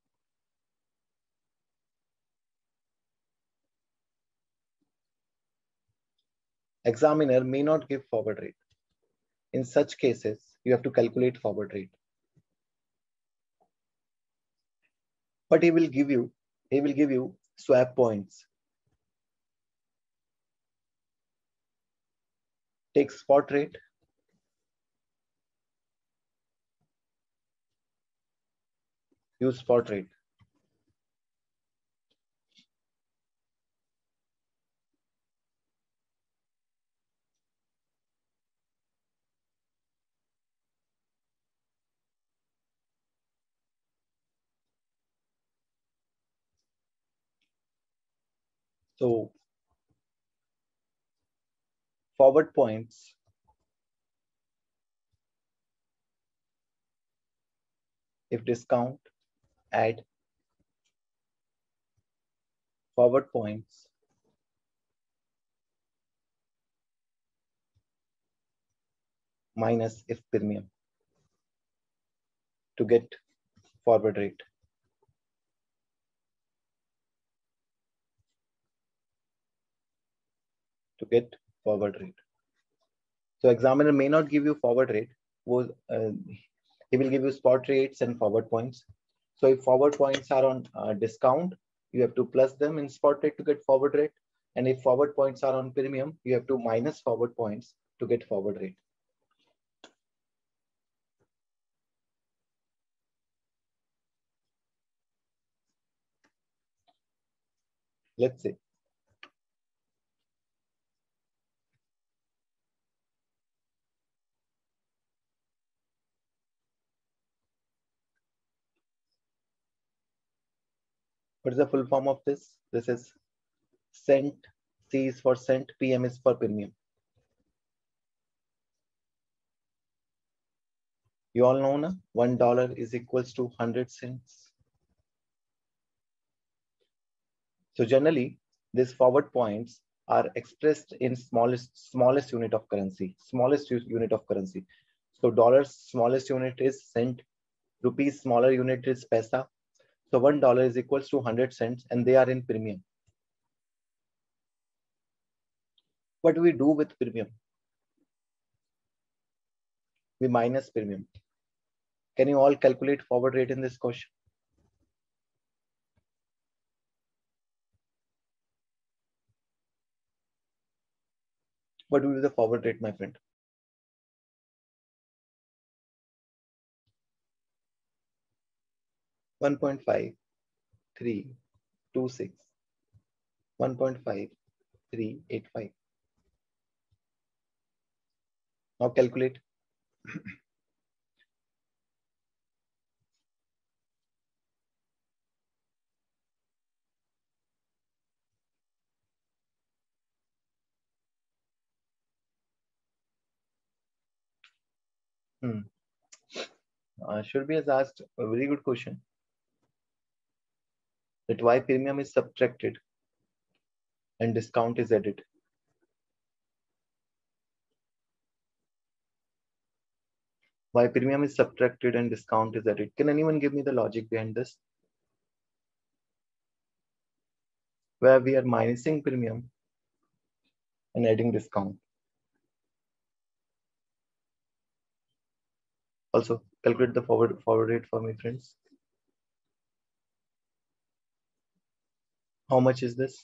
Examiner may not give forward rate. In such cases, you have to calculate forward rate. But he will give you swap points. Take spot rate. Use spot rate. So forward points if discount, add forward points minus if premium to get forward rate. To get forward rate. So examiner may not give you forward rate. He will give you spot rates and forward points. So if forward points are on discount, you have to plus them in spot rate to get forward rate. And if forward points are on premium, you have to minus forward points to get forward rate. Let's say What is the full form of this? This is cent. C is for cent. PM is for premium. You all know, na? $1 is equals to 100 cents. So generally, these forward points are expressed in smallest unit of currency. Smallest unit of currency. So dollars smallest unit is cent. Rupees smaller unit is paisa. So $1 is equals to 100 cents, and they are in premium. What do we do with premium? We minus premium. Can you all calculate forward rate in this question? What will be the forward rate, my friend? $1.5326. 1.5385. Now calculate. Should be has asked a very good question. That why premium is subtracted and discount is added. Why premium is subtracted and discount is added. Can anyone give me the logic behind this? Where we are minusing premium and adding discount. Also, calculate the forward rate for me, friends. How much is this?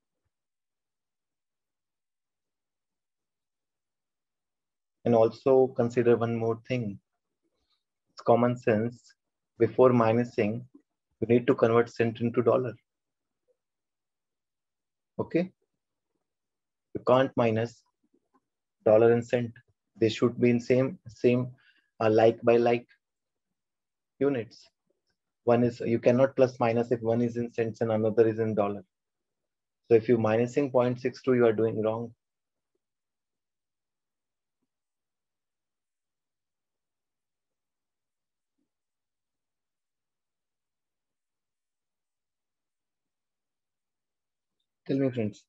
And also consider one more thing. It's common sense. Before minusing, you need to convert cent into dollar. Okay? You can't minus dollar and cent. They should be in same like by like units. One is, you cannot plus minus if one is in cents and another is in dollar. So if you minusing 0.62, you are doing wrong. Tell me, friends.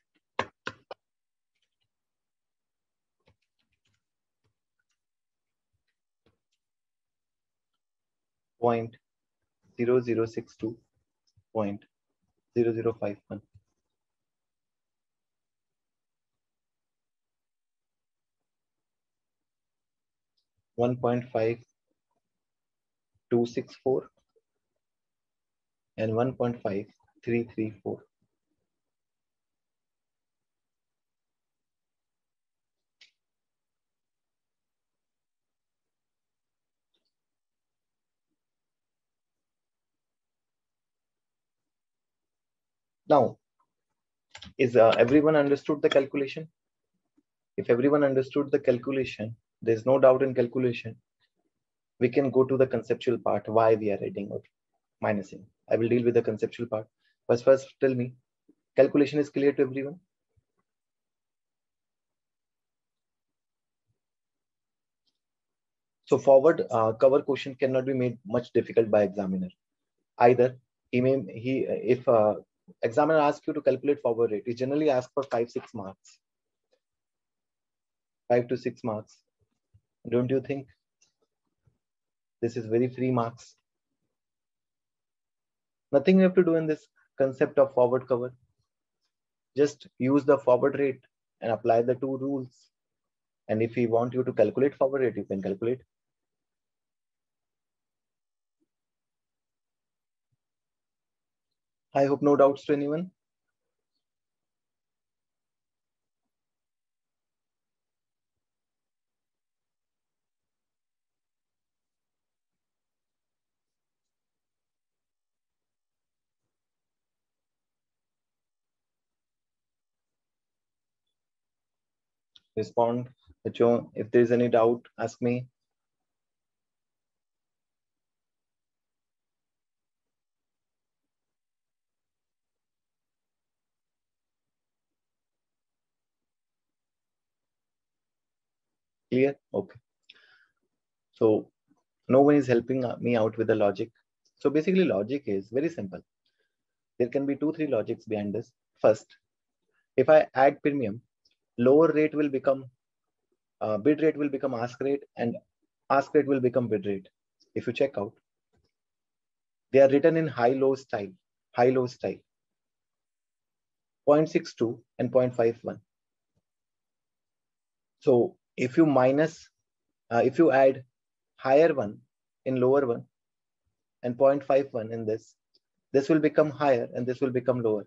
Point 0062. 0.0051. 1.5264 and 1.5334. Now, is everyone understood the calculation? If everyone understood the calculation, there's no doubt in calculation. We can go to the conceptual part, why we are adding or minusing. I will deal with the conceptual part. First tell me, calculation is clear to everyone? So forward cover question cannot be made much difficult by examiner. Either if examiner asks you to calculate forward rate, he generally asks for 5-6 marks. 5 to 6 marks. Don't you think? This is very free marks. Nothing you have to do in this concept of forward cover. Just use the forward rate and apply the two rules. And if we want you to calculate forward rate, you can calculate. I hope no doubts to anyone. Respond. If there is any doubt, ask me. Clear? Okay. So no one is helping me out with the logic. So basically logic is very simple. There can be 2-3 logics behind this. First, if I add premium, lower rate will become bid rate will become ask rate, and ask rate will become bid rate. If you check out, they are written in high-low style, 0.62 and 0.51. So if you if you add higher one in lower one and 0.51 in this will become higher and this will become lower.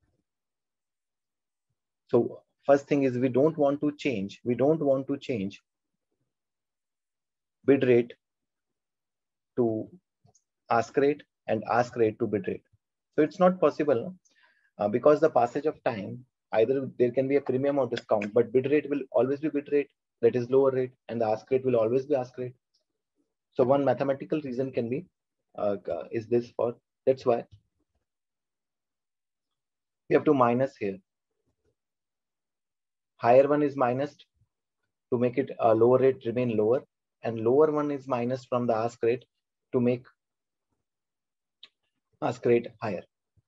So first thing is we don't want to change bid rate to ask rate and ask rate to bid rate. So it's not possible because the passage of time, either there can be a premium or discount, but bid rate will always be bid rate, that is lower rate, and the ask rate will always be ask rate. So one mathematical reason can be is this for, that's why we have to minus here. Higher one is minus to make it lower rate remain lower, and lower one is minus from the ask rate to make ask rate higher.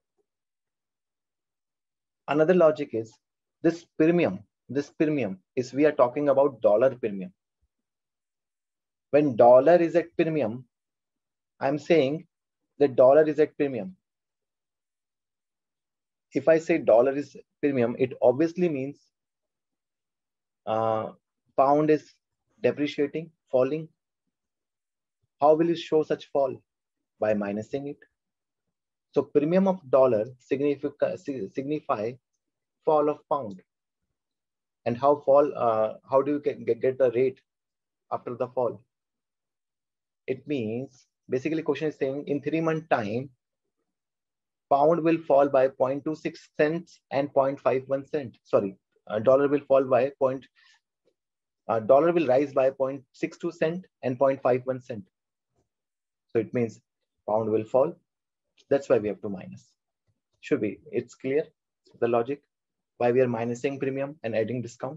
Another logic is this premium is, we are talking about dollar premium. When dollar is at premium, I'm saying that dollar is at premium. If I say dollar is premium, it obviously means pound is depreciating, falling. How will it show such fall? By minusing it. So premium of dollar signify fall of pound. And how do you get the rate after the fall? It means basically question is saying in 3-month time, pound will fall by 0.26 cents and 0.51 cent. Sorry, dollar will fall by dollar will rise by 0.62 cent and 0.51 cent. So it means pound will fall. That's why we have to minus. Should be, it's clear the logic why we are minusing premium and adding discount.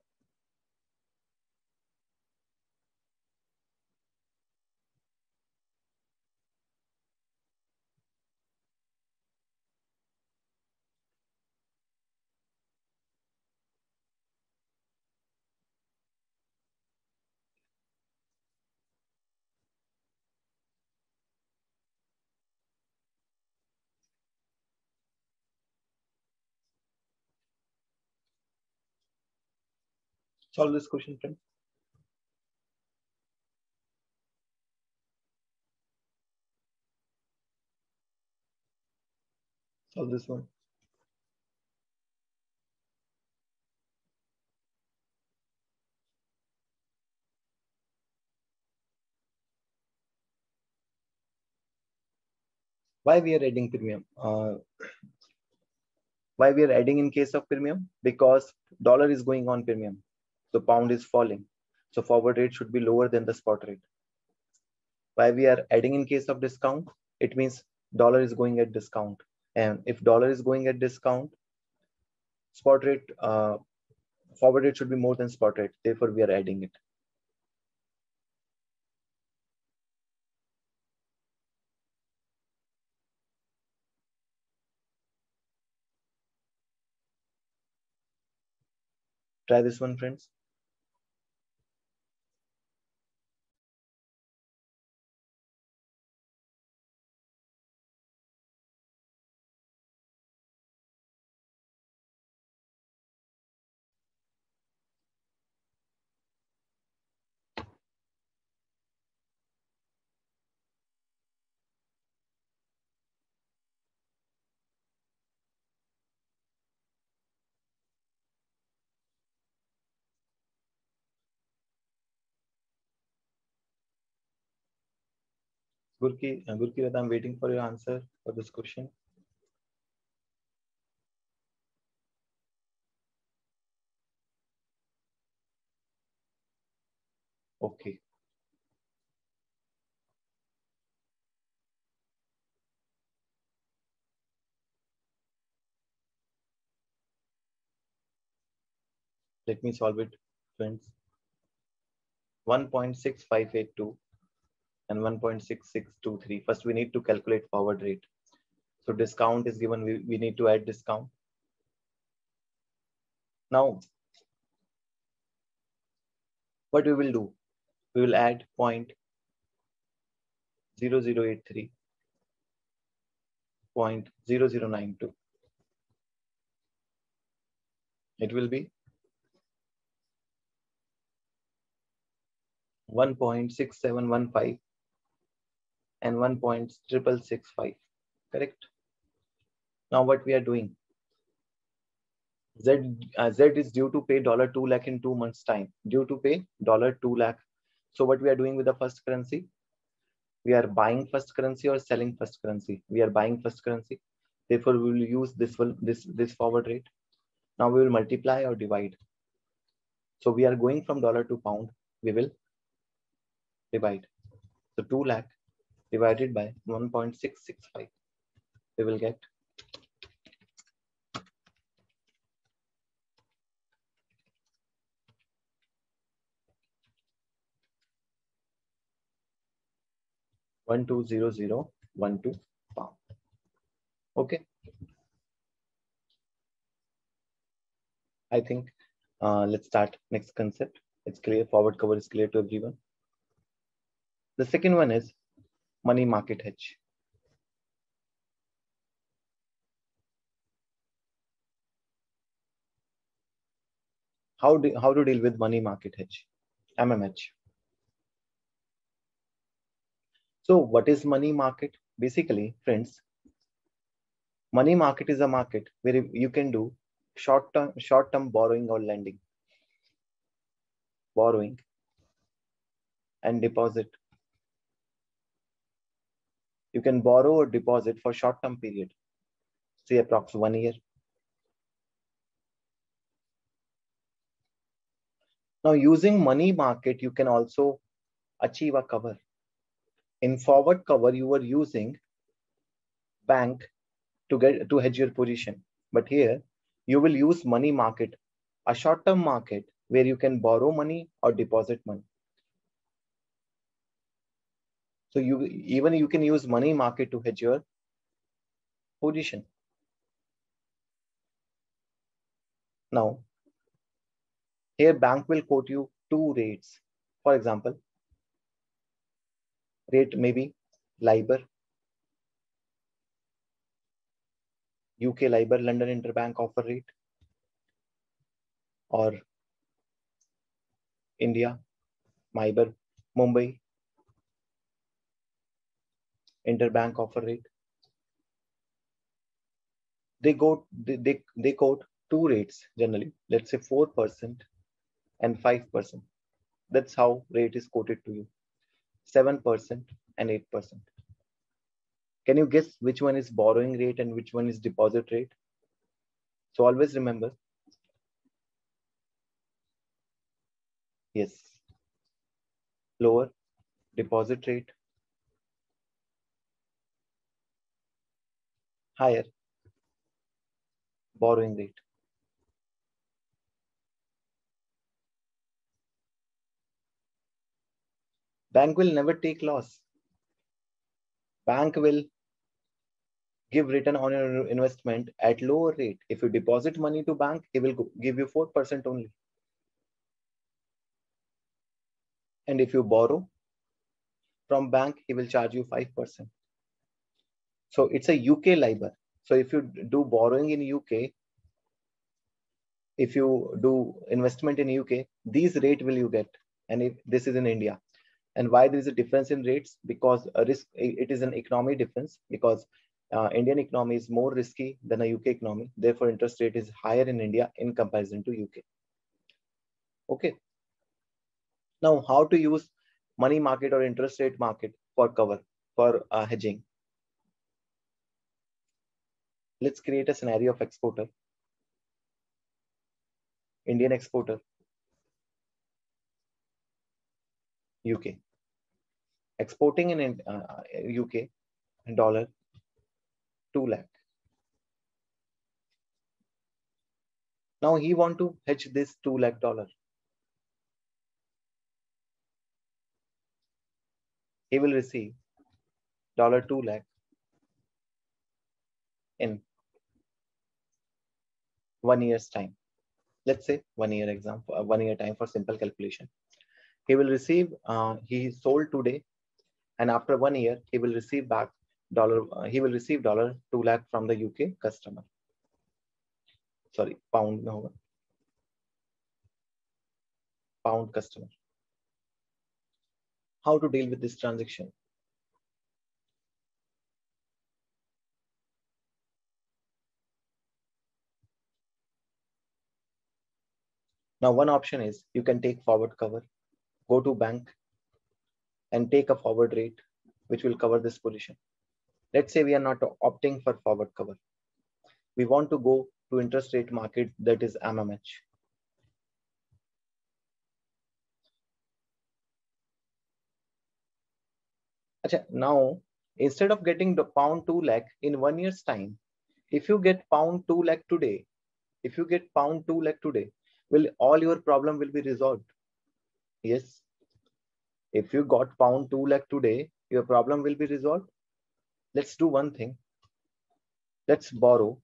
Solve this question, friends. Solve this one. Why we are adding premium? Why we are adding in case of premium? Because dollar is going on premium, so pound is falling. So forward rate should be lower than the spot rate. Why we are adding in case of discount? It means dollar is going at discount, and if dollar is going at discount, spot rate forward rate should be more than spot rate. Therefore, we are adding it. Try this one, friends. Gurki, I'm waiting for your answer for this question. Okay. Let me solve it, friends. 1.6582 and 1.6623. First, we need to calculate forward rate. So discount is given. We need to add discount. Now, what we will do? We will add 0.0083, 0.0092. It will be 1.6715 and 1.6665. Correct. Now what we are doing? Z is due to pay $2 lakh in 2 months time. Due to pay $2 lakh. So what we are doing with the first currency? We are buying first currency or selling first currency. We are buying first currency. Therefore, we will use this forward rate. Now we will multiply or divide. So we are going from dollar to pound. We will divide. So 2 lakh divided by 1.665. We will get 120012 pound. Okay. I think let's start next concept. It's clear. Forward cover is clear to everyone. The second one is money market hedge. How to deal with money market hedge, MMH. So what is money market? Basically, friends, money market is a market where you can do short-term borrowing or lending, borrowing and deposit. You can borrow or deposit for short-term period, say approx 1 year. Now, using money market, you can also achieve a cover. In forward cover, you were using bank to hedge your position. But here, you will use money market, a short-term market where you can borrow money or deposit money. So you can use money market to hedge your position. Now, here bank will quote you two rates. For example, rate maybe LIBOR, UK LIBOR London Interbank Offer Rate, or India MIBOR Mumbai Interbank Offer Rate. They quote two rates generally. Let's say 4% and 5%. That's how rate is quoted to you. 7% and 8%. Can you guess which one is borrowing rate and which one is deposit rate? So always remember, yes, lower deposit rate, higher borrowing rate. Bank will never take loss. Bank will give return on your investment at lower rate. If you deposit money to bank, he will give you 4% only. And if you borrow from bank, he will charge you 5%. So it's a UK LIBOR. So if you do borrowing in UK, if you do investment in UK, these rate will you get. And if this is in India. And why there is a difference in rates? Because it is an economy difference, because Indian economy is more risky than a UK economy. Therefore, interest rate is higher in India in comparison to UK. Okay. Now, how to use money market or interest rate market for cover, for hedging? Let's create a scenario of exporter, Indian exporter, UK. Exporting in UK, dollar 2 lakh. Now he want to hedge this $2 lakh. he will receive $2 lakh in 1 year's time. Let's say 1 year example, 1 year time for simple calculation. He will receive, he sold today, and after 1 year, he will receive back he will receive $2 lakh from the UK customer. Sorry, pound no, pound customer. How to deal with this transaction? Now, one option is you can take forward cover, go to bank and take a forward rate, which will cover this position. Let's say we are not opting for forward cover. We want to go to interest rate market, that is MMH. Now, instead of getting the pound 2 lakh in 1 year's time, if you get pound 2 lakh today, will all your problem will be resolved? Yes. If you got pound 2 lakh today, your problem will be resolved. Let's do one thing. Let's borrow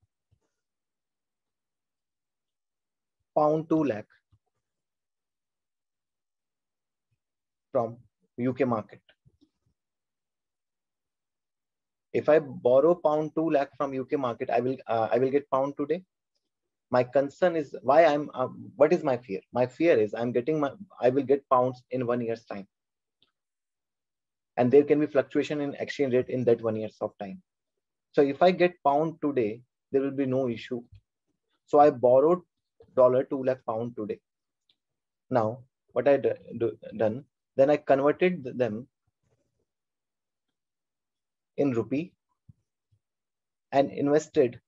pound 2 lakh from UK market. If I borrow pound 2 lakh from UK market, I will get pound today. My concern is why what is my fear? My fear is I will get pounds in 1 year's time. And there can be fluctuation in exchange rate in that 1 year's of time. So if I get pound today, there will be no issue. So I borrowed $2 lakh pound today. Now, what I done, then I converted them in rupee and invested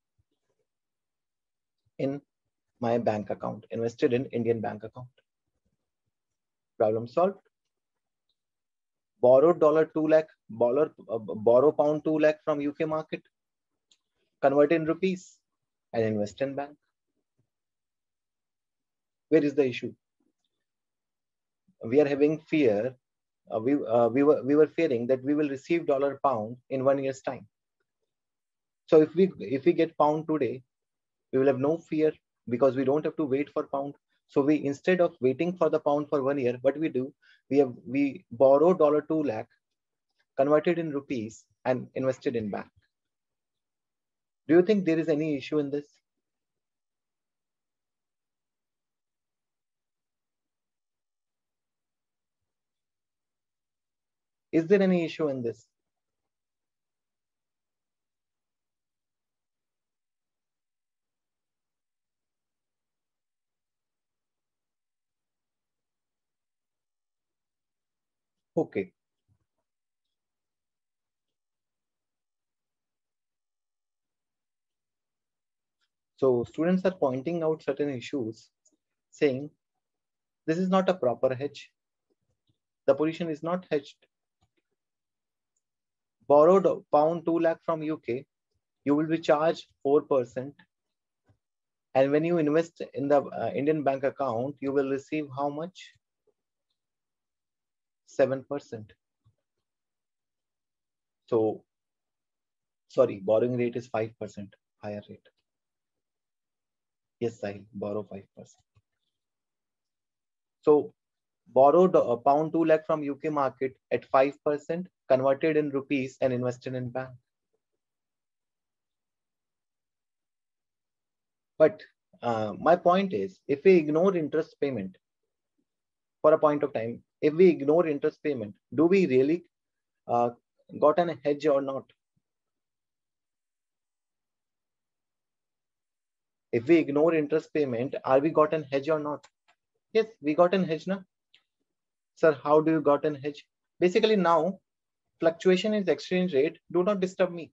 in my bank account, invested in Indian bank account. Problem solved. Borrowed $2 lakh, borrow pound 2 lakh from UK market, convert in rupees and invest in bank. Where is the issue? We are having fear. We were fearing that we will receive pound in 1 year's time. So if we get pound today, we will have no fear because we don't have to wait for pound. So we, instead of waiting for the pound for 1 year, what we do, we borrow $2 lakh, converted in rupees and invested in bank. Do you think there is any issue in this? Is there any issue in this? Okay. So students are pointing out certain issues, saying this is not a proper hedge. The position is not hedged. Borrowed pound 2 lakh from UK, you will be charged 4%. And when you invest in the Indian bank account, you will receive how much? 7%. So, sorry, borrowing rate is 5%, higher rate. Yes, I'll borrow 5%. So, borrowed pound 2 lakh from UK market at 5%, converted in rupees and invested in bank. But my point is, if we ignore interest payment for a point of time, if we ignore interest payment, do we really got an hedge or not? If we ignore interest payment, are we got an hedge or not? Yes, we got an hedge now. Sir, how do you got an hedge? Basically now, fluctuation in exchange rate, do not disturb me.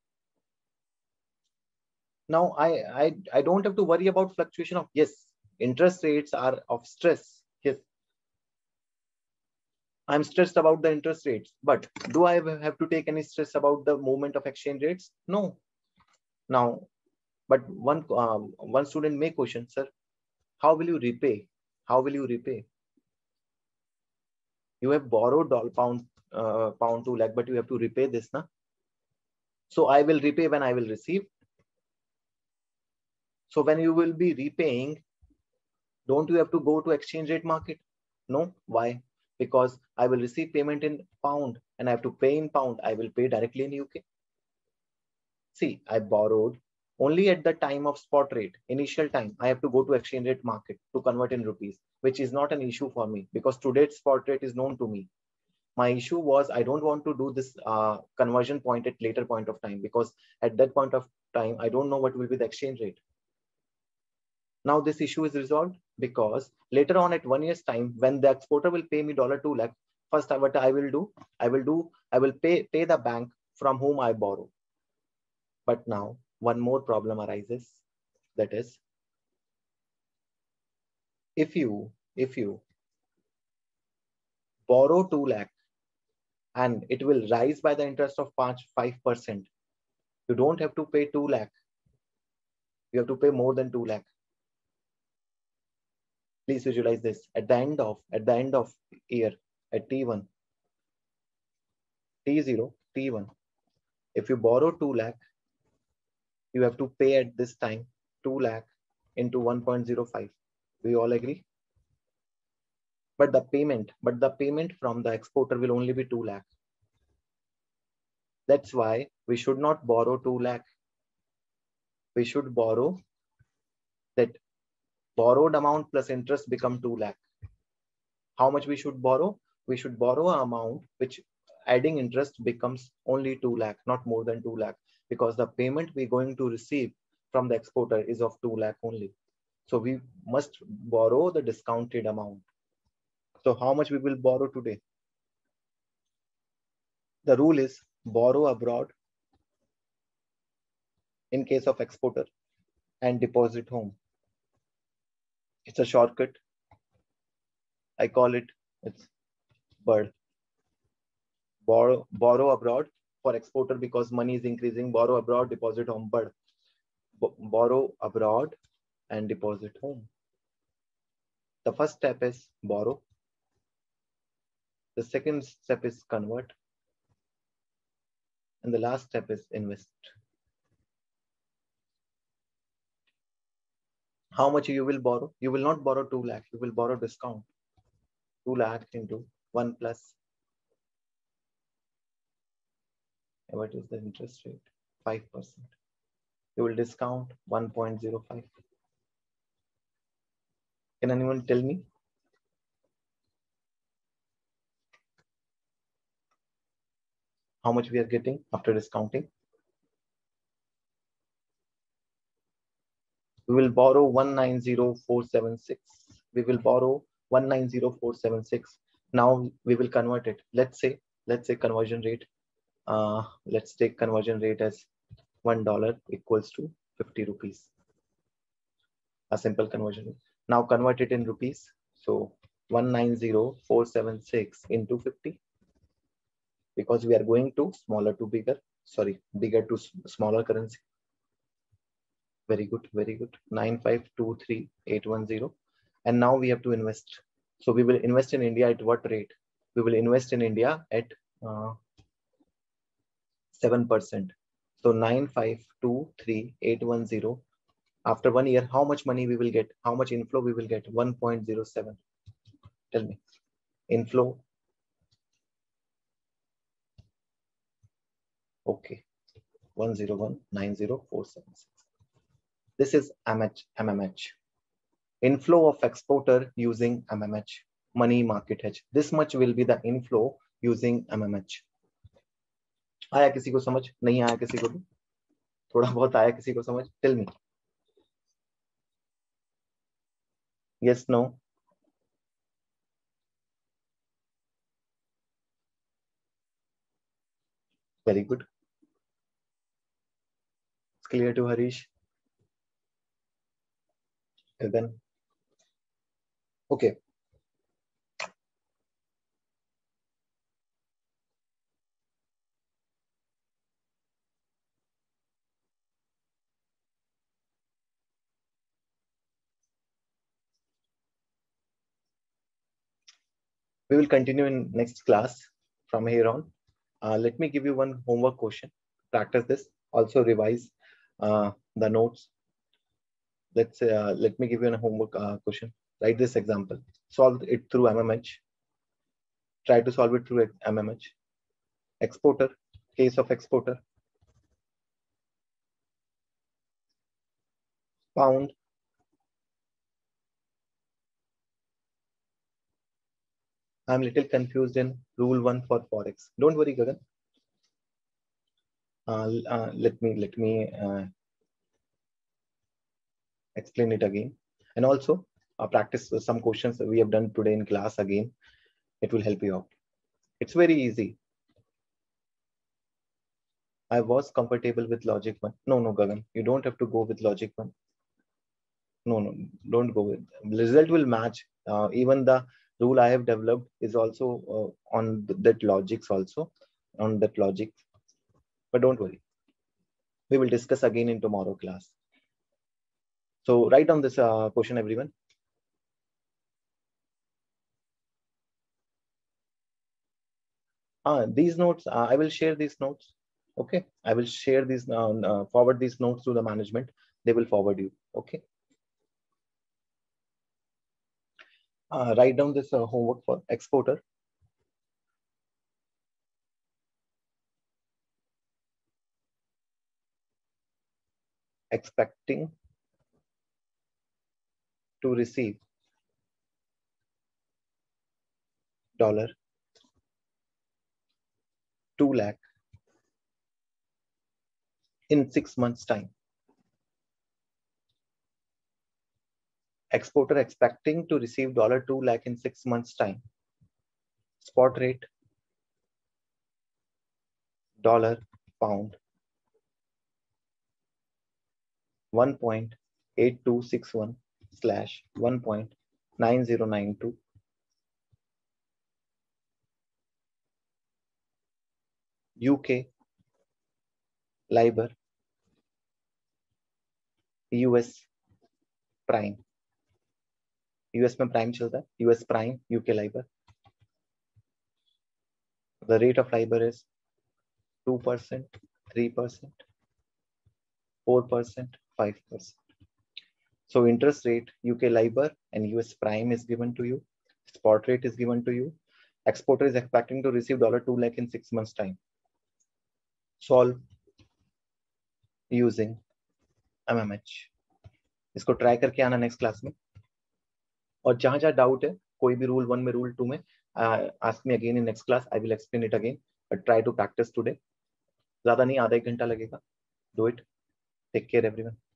Now I don't have to worry about fluctuation of, yes, interest rates are of stress. Yes, I'm stressed about the interest rates, but do I have to take any stress about the movement of exchange rates? No. Now, but one student may question, sir, how will you repay? How will you repay? You have borrowed pound pound 2 lakh, but you have to repay this now. So I will repay when I will receive. So when you will be repaying, don't you have to go to exchange rate market? No. Why? Because I will receive payment in pound and I have to pay in pound. I will pay directly in UK. See, I borrowed only at the time of spot rate, initial time. I have to go to exchange rate market to convert in rupees, which is not an issue for me because today's spot rate is known to me. My issue was I don't want to do this conversion point at later point of time, because at that point of time, I don't know what will be the exchange rate. Now this issue is resolved because later on at 1 year's time, when the exporter will pay me $2 lakh, first what I will do, I will pay the bank from whom I borrow. But now one more problem arises. That is, if you borrow 2 lakh and it will rise by the interest of 5%, you don't have to pay 2 lakh. You have to pay more than 2 lakh. Please visualize this. At the end of year, at T1, T0, T1, if you borrow 2 lakh, you have to pay at this time 2 lakh into 1.05. Do you all agree? But the payment from the exporter will only be 2 lakh. That's why we should not borrow 2 lakh. We should borrow that borrowed amount plus interest become 2 lakh. How much we should borrow? We should borrow an amount which adding interest becomes only 2 lakh, not more than 2 lakh, because the payment we're going to receive from the exporter is of 2 lakh only. So we must borrow the discounted amount. So how much we will borrow today? The rule is borrow abroad in case of exporter and deposit home. It's a shortcut. I call it, it's BIRD. Borrow abroad for exporter because money is increasing. Borrow abroad, deposit home. BIRD. Borrow abroad and deposit home. The first step is borrow. The second step is convert. And the last step is invest. How much you will borrow? You will not borrow 2 lakh. You will borrow discount. 2 lakh into 1 plus. What is the interest rate? 5%. You will discount 1.05. Can anyone tell me? How much we are getting after discounting? We will borrow 190,476. We will borrow 190,476. Now we will convert it. Let's say conversion rate. Let's take conversion rate as $1 equals to 50 rupees. A simple conversion. Now convert it in rupees. So 190,476 into 50. Because we are going to smaller to bigger. Sorry, bigger to smaller currency. Very good, very good. 9523810. And now we have to invest. So we will invest in India at what rate? We will invest in India at 7%. So 9523810. After 1 year, how much money we will get? How much inflow we will get? 1.07. Tell me. Inflow. Okay. 101,90,476. This is MMH. Inflow of exporter using MMH. Money market hedge. This much will be the inflow using MMH. आया किसी को समझ? नहीं आया किसी को भी? थोड़ा बहुत आया किसी को समझ? Tell me. Yes, no. Very good. It's clear to Harish. Then, okay. We will continue in next class. from here on. Let me give you one homework question. Practice this. Also revise the notes. Let me give you a homework question. Write this example. Solve it through MMH. Try to solve it through MMH. Exporter. Case of exporter. Pound. I'm a little confused in rule 1 for Forex. Don't worry, Gagan. Let me explain it again. And also practice some questions that we have done today in class again. It will help you out. It's very easy. I was comfortable with logic 1. No, Gagan, you don't have to go with logic 1. No, don't go with. The result will match. Even the rule I have developed is also on that logics also, on that logic. But don't worry. We will discuss again in tomorrow class. So write down this question, everyone. These notes, I will share these notes. Okay, I will share these forward these notes to the management. They will forward you. Okay. Write down this homework for exporter. Expecting to receive $2 lakh in 6 months time. Exporter expecting to receive $2 lakh in 6 months time. Spot rate $pound 1.8261 / 1.9092. UK LIBOR US prime. US में prime चलता है. US prime UK LIBOR. The rate of LIBOR is 2%, 3%, 4%, 5%. So interest rate UK LIBOR and US prime is given to you. Spot rate is given to you. Exporter is expecting to receive $2 lakh in 6 months time. Solve using MMH. इसको try करके आना next class में. और जहां जहां doubt है, कोई भी रूल 1 में रूल 2 में, ask me again in next class. I will explain it again, but try to practice today. ज्यादा नहीं, आधा 1 घंटा लगेगा. Do it. Take care everyone.